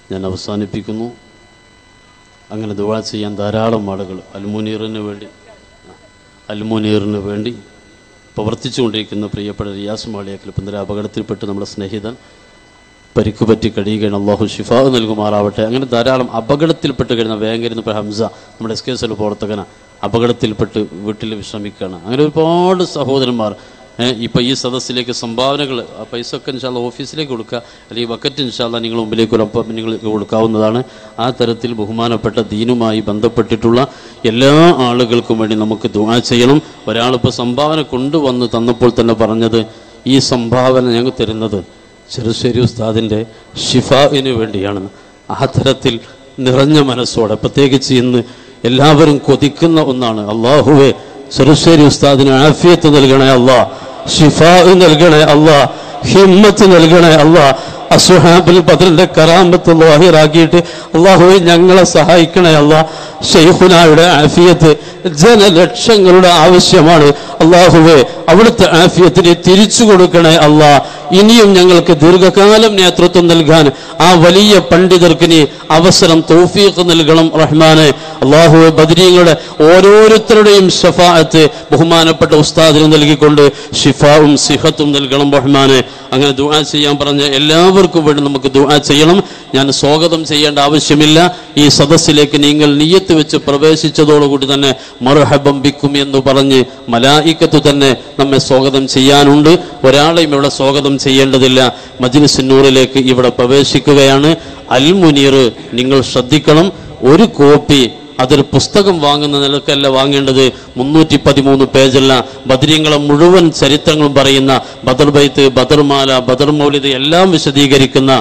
[SPEAKER 1] ഞാൻ അവസാനിപ്പിക്കുന്നു. അങ്ങനെ ദുആ ചെയ്യാൻ ധാരാളം ആളുകൾ അൽമുനീറിന് വേണ്ടി അൽമുനീറിന് വേണ്ടി പ്രവർത്തിച്ചുകൊണ്ടിരിക്കുന്ന പ്രിയപ്പെട്ട റിയാസ് മാളിയേക്കൽ ഇപ്പം ഇന്നലെ അപകടത്തിൽപ്പെട്ട് നമ്മുടെ സ്നേഹിതൻ പരിക്ക് പറ്റി കഴിയുകയാണ്. അള്ളാഹു ഷിഫാ നൽകുമാറാവട്ടെ. അങ്ങനെ ധാരാളം അപകടത്തിൽപ്പെട്ട് കഴിയുന്ന വേങ്ങരുന്ന് ഇപ്പോൾ ഹംസ നമ്മുടെ എസ് കെ എസ് എൽ പ്രവർത്തകന അപകടത്തിൽപ്പെട്ട് വീട്ടിൽ വിശ്രമിക്കുകയാണ്. അങ്ങനെ ഒരുപാട് സഹോദരന്മാർ ഇപ്പോൾ ഈ സദസ്സിലേക്ക് സംഭാവനകൾ ആ പൈസ ഒക്കെ ഇൻഷാല്ലാ ഓഫീസിലേക്ക് കൊടുക്കുക, അല്ലെങ്കിൽ ബക്കറ്റ് ഇൻഷാല്ലാ നിങ്ങൾ മുമ്പിലേക്ക് ഒരൊപ്പം നിങ്ങൾ കൊടുക്കാവുന്നതാണ്. ആ തരത്തിൽ ബഹുമാനപ്പെട്ട ദീനുമായി ബന്ധപ്പെട്ടിട്ടുള്ള എല്ലാ ആളുകൾക്കും വേണ്ടി നമുക്ക് ദുആ ചെയ്യണം. ഒരാളിപ്പോൾ സംഭാവന കൊണ്ടുവന്ന് തന്നപ്പോൾ തന്നെ പറഞ്ഞത് ഈ സംഭാവന ഞങ്ങൾ തരുന്നത് ചെറുശ്ശേരി ഉസ്താദിൻ്റെ ഷിഫാഇന് വേണ്ടിയാണെന്ന്. ആ തരത്തിൽ നിറഞ്ഞ മനസ്സോടെ പ്രത്യേകിച്ച് ഇന്ന് എല്ലാവരും കൊതിക്കുന്ന ഒന്നാണ്, അള്ളാഹുവേ ചെറുശ്ശേരി ഉസ്താദിന് ആഫിയത്ത് നൽകണേ അല്ലാ, ഷിഫാ നൽകണേ അല്ലാ, ഹിമ്മത്ത് നൽകണേ അല്ലാ, അസ്ഹാബുൽ ബദറിന്റെ കറാമത്ത് ളാഹിറാക്കിയിട്ട് അള്ളാഹുവേ ഞങ്ങളെ സഹായിക്കണേ അല്ലാ. ശൈഖുനായുടെ ആഫിയത്ത് ജനലക്ഷങ്ങളുടെ ആവശ്യമാണ്. അള്ളാഹുവേ അവിടുത്തെ ആഫിയത്തിനെ തിരിച്ചു കൊടുക്കണേ അല്ലാ. ഇനിയും ഞങ്ങൾക്ക് ദീർഘകാലം നേതൃത്വം നൽകാൻ ആ വലിയ പണ്ഡിതർക്ക് നീ അവസരം തൗഫീഖ് നൽകണം റഹ്മാനെ. അള്ളാഹുവേ ബദരീങ്ങളുടെ ഓരോരുത്തരുടെയും ശഫാഅത്ത് ബഹുമാനപ്പെട്ട ഉസ്താദിന് നൽകിക്കൊണ്ട് ഷിഫാവും സിഹത്തും നൽകണം റഹ്മാനെ. അങ്ങനെ ദുആ ചെയ്യാൻ പറഞ്ഞ എല്ലാവർക്കും വേണ്ടി നമുക്ക് ദുആ ചെയ്യണം. ഞാൻ സ്വാഗതം ചെയ്യേണ്ട ആവശ്യമില്ല. ഈ സദസ്സിലേക്ക് നിങ്ങൾ നിയ്യത്ത് വെച്ച് പ്രവേശിച്ചതോടുകൂടി തന്നെ മർഹബം ബിക്കും എന്ന് പറഞ്ഞ് മലായിക്കത്ത് തന്നെ നമ്മെ സ്വാഗതം ചെയ്യാനുണ്ട്. ഒരാളെയും ഇവിടെ സ്വാഗതം ചെയ്യേണ്ടതില്ല. മജ്ലിസ് നൂറിലേക്ക് ഇവിടെ പ്രവേശിക്കുകയാണ്. അൽ മുനീർ നിങ്ങൾ ശ്രദ്ധിക്കണം, ഒരു കോപ്പി അതൊരു പുസ്തകം വാങ്ങുന്ന നിലക്കല്ല വാങ്ങേണ്ടത്. മുന്നൂറ്റി പതിമൂന്ന് പേജല്ല, ബദരീങ്ങളെ മുഴുവൻ ചരിത്രങ്ങളും പറയുന്ന ബദർ ബൈത്ത്, ബദർമാല, ബദർ മൗലിദ് എല്ലാം വിശദീകരിക്കുന്ന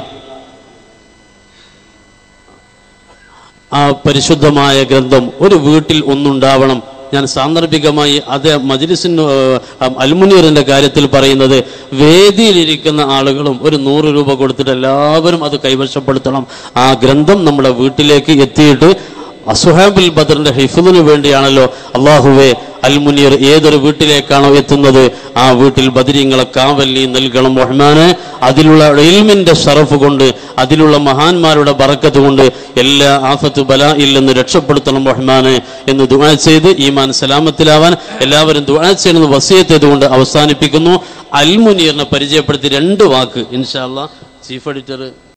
[SPEAKER 1] ആ പരിശുദ്ധമായ ഗ്രന്ഥം ഒരു വീട്ടിൽ ഒന്നുണ്ടാവണം. ഞാൻ സാന്ദർഭികമായി അതേ മജ്ലിസിന് അൽമുനീറിന്റെ കാര്യത്തിൽ പറയുന്നത്, വേദിയിലിരിക്കുന്ന ആളുകളും ഒരു നൂറ് രൂപ കൊടുത്തിട്ട് എല്ലാവരും അത് കൈവശപ്പെടുത്തണം. ആ ഗ്രന്ഥം നമ്മുടെ വീട്ടിലേക്ക് എത്തിയിട്ട് അസ്ഹാബുൽ ബദറിന്റെ ഹിഫ്ളിന് വേണ്ടിയാണല്ലോ. അള്ളാഹുവേ അൽമുനീർ ഏതൊരു വീട്ടിലേക്കാണോ എത്തുന്നത് ആ വീട്ടിൽ ബദരീങ്ങളെ കാവൽ നീ നൽകണം റഹ്മാനെ. അതിലുള്ള ഇൽമിന്റെ ശറഫ് കൊണ്ട്, അതിലുള്ള മഹാന്മാരുടെ ബറക്കത്ത് കൊണ്ട് എല്ലാ ആഫത്ത് ബലായിൽ നിന്ന് രക്ഷപ്പെടുത്തണം റഹ്മാനെ എന്ന് ദുആ ചെയ്ത് ഈമാൻ സലാമത്തിലാവാൻ എല്ലാവരും ദുആ ചെയ്യണമെന്ന് വസിയത്ത് ചെയ്തുകൊണ്ട് അവസാനിപ്പിക്കുന്നു. അൽമുനീറിനെ പരിചയപ്പെടുത്തി രണ്ട് വാക്ക് ഇൻഷാ അല്ലാഹ് ചീഫ് എഡിറ്റർ